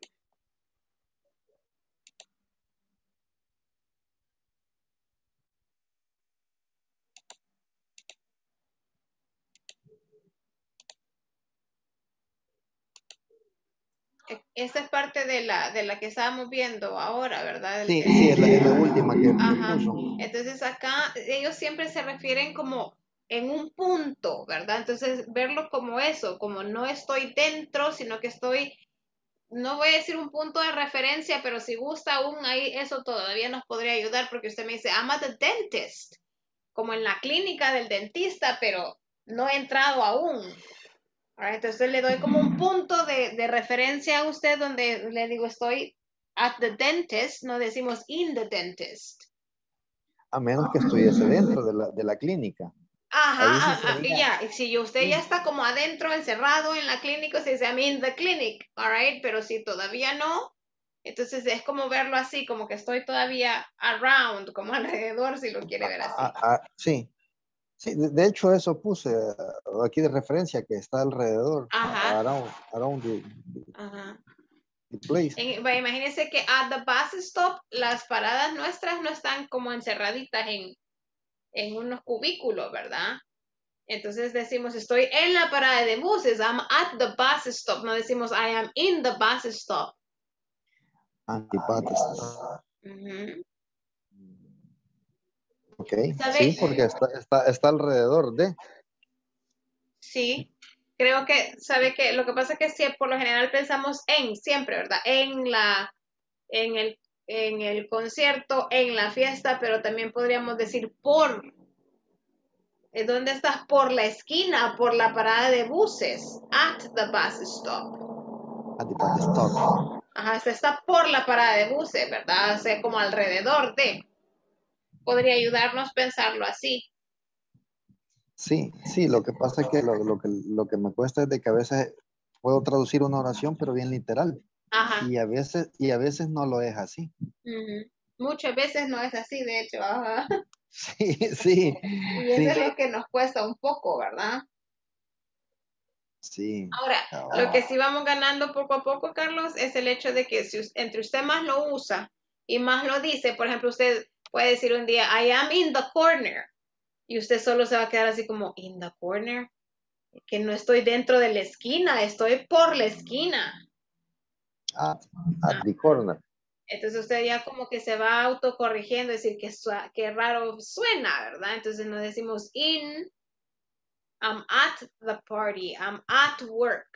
Esa es parte de la, de la que estábamos viendo ahora, ¿verdad? El- Sí, sí, es la, es la última que, que Ajá. puso. Entonces acá ellos siempre se refieren como en un punto, ¿verdad? Entonces verlo como eso, como no estoy dentro, sino que estoy, no voy a decir un punto de referencia, pero si gusta aún ahí, eso todavía nos podría ayudar porque usted me dice, I'm at the dentist, como en la clínica del dentista, pero no he entrado aún. Alright, entonces le doy como un punto de, de referencia a usted donde le digo estoy at the dentist, no decimos in the dentist. A menos que estuviese dentro de la, de la clínica. Ajá, Ahí sí ah, ah, y sería. ya, y si usted ya está como adentro, encerrado en la clínica, se dice I'm in the clinic, alright, pero si todavía no, entonces es como verlo así, como que estoy todavía around, como alrededor, si lo quiere ver así. Ah, ah, sí, sí, de, de hecho eso puse uh, aquí de referencia que está alrededor, Ajá. around, around the, Ajá. the place. En- bueno, imagínense que at the bus stop, las paradas nuestras no están como encerraditas en, en unos cubículos, ¿verdad? Entonces decimos, estoy en la parada de buses, I'm at the bus stop, no decimos I am in the bus stop. Antipates. Ujú. Ok, ¿Sabe? sí, porque está, está, está alrededor de. Sí, creo que, sabe que lo que pasa es que si por lo general pensamos en, siempre, ¿verdad? En la, en el, en el concierto, en la fiesta, pero también podríamos decir por. ¿Eh, ¿Dónde estás? Por la esquina, por la parada de buses. At the bus stop. At the bus stop. Ajá, se está por la parada de buses, ¿verdad? O sea, como alrededor de. Podría ayudarnos a pensarlo así. Sí, sí, lo que pasa es que lo, lo que lo que me cuesta es de que a veces puedo traducir una oración, pero bien literal. Ajá. Y a veces, y a veces no lo es así. Ujú. Muchas veces no es así, de hecho. Ajá. Sí, sí. Y eso Sí. es lo que nos cuesta un poco, ¿verdad? Sí. Ahora, lo que sí vamos ganando poco a poco, Carlos, es el hecho de que si us- entre usted más lo usa y más lo dice, por ejemplo, usted puede decir un día, I am in the corner, y usted solo se va a quedar así como, in the corner, que no estoy dentro de la esquina, estoy por la esquina. At, at the corner. Entonces usted ya como que se va autocorrigiendo, decir que, sua- que raro suena, ¿verdad? Entonces nos decimos in, I'm at the party, I'm at work.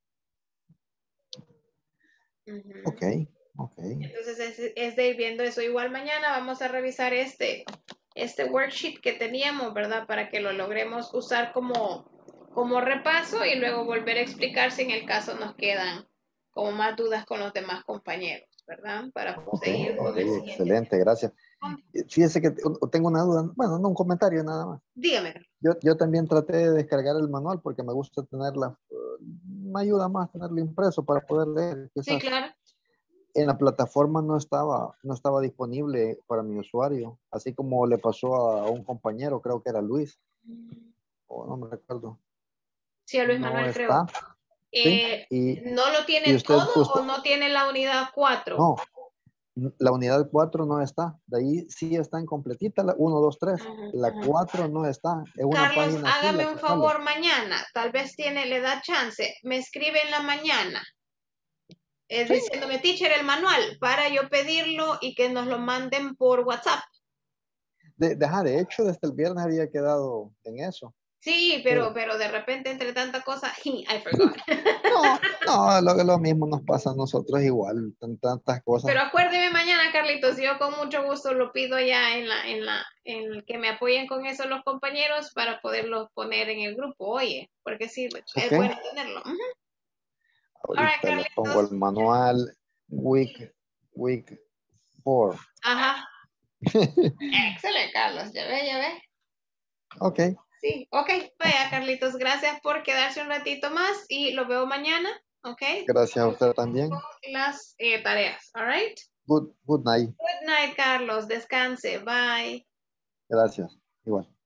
Ujú. Ok, ok. Entonces es, es de ir viendo eso. Igual mañana vamos a revisar este, este worksheet que teníamos, ¿verdad? Para que lo logremos usar como, como repaso y luego volver a explicar si en el caso nos quedan como más dudas con los demás compañeros, ¿verdad? Para Ok, seguir con ok, el siguiente. excelente, gracias. Fíjese que tengo una duda, bueno, no un comentario nada más. Dígame. Yo, yo también traté de descargar el manual porque me gusta tenerla, me ayuda más tenerlo impreso para poder leer. Sí, Quizás. claro. En la plataforma no estaba, no estaba disponible para mi usuario, así como le pasó a un compañero, creo que era Luis, o no me recuerdo. Sí, a Luis No Manuel está. creo. Sí, Eh, y, ¿No lo y tiene usted, todo usted, o no tiene la unidad cuatro? no, la unidad cuatro no está, de ahí sí está en completita, la uno, dos, tres, la cuatro no está, es una Carlos, página así hágame la un que favor sale. mañana, tal vez tiene, le da chance, me escribe en la mañana, eh, Sí. diciéndome, teacher, el manual, para yo pedirlo y que nos lo manden por WhatsApp. De, de, ajá, de hecho, desde el viernes había quedado en eso. Sí, pero, pero de repente entre tanta cosa, I forgot. No, no, lo, lo mismo nos pasa a nosotros igual, tan, tantas cosas. Pero acuérdeme mañana, Carlitos, yo con mucho gusto lo pido ya en la, en la, en que me apoyen con eso los compañeros para poderlos poner en el grupo, oye, porque sí, es Okay. bueno tenerlo. Uh-huh. Ahorita Right, le pongo el manual week, week four. Ajá. Excelente, Carlos, ya ve, ya ve. Ok. Sí, ok, vaya, Carlitos, gracias por quedarse un ratito más y lo veo mañana, ok. Gracias a usted también. Las eh, tareas, all right. Good, good night. Good night, Carlos, descanse, bye. Gracias, igual.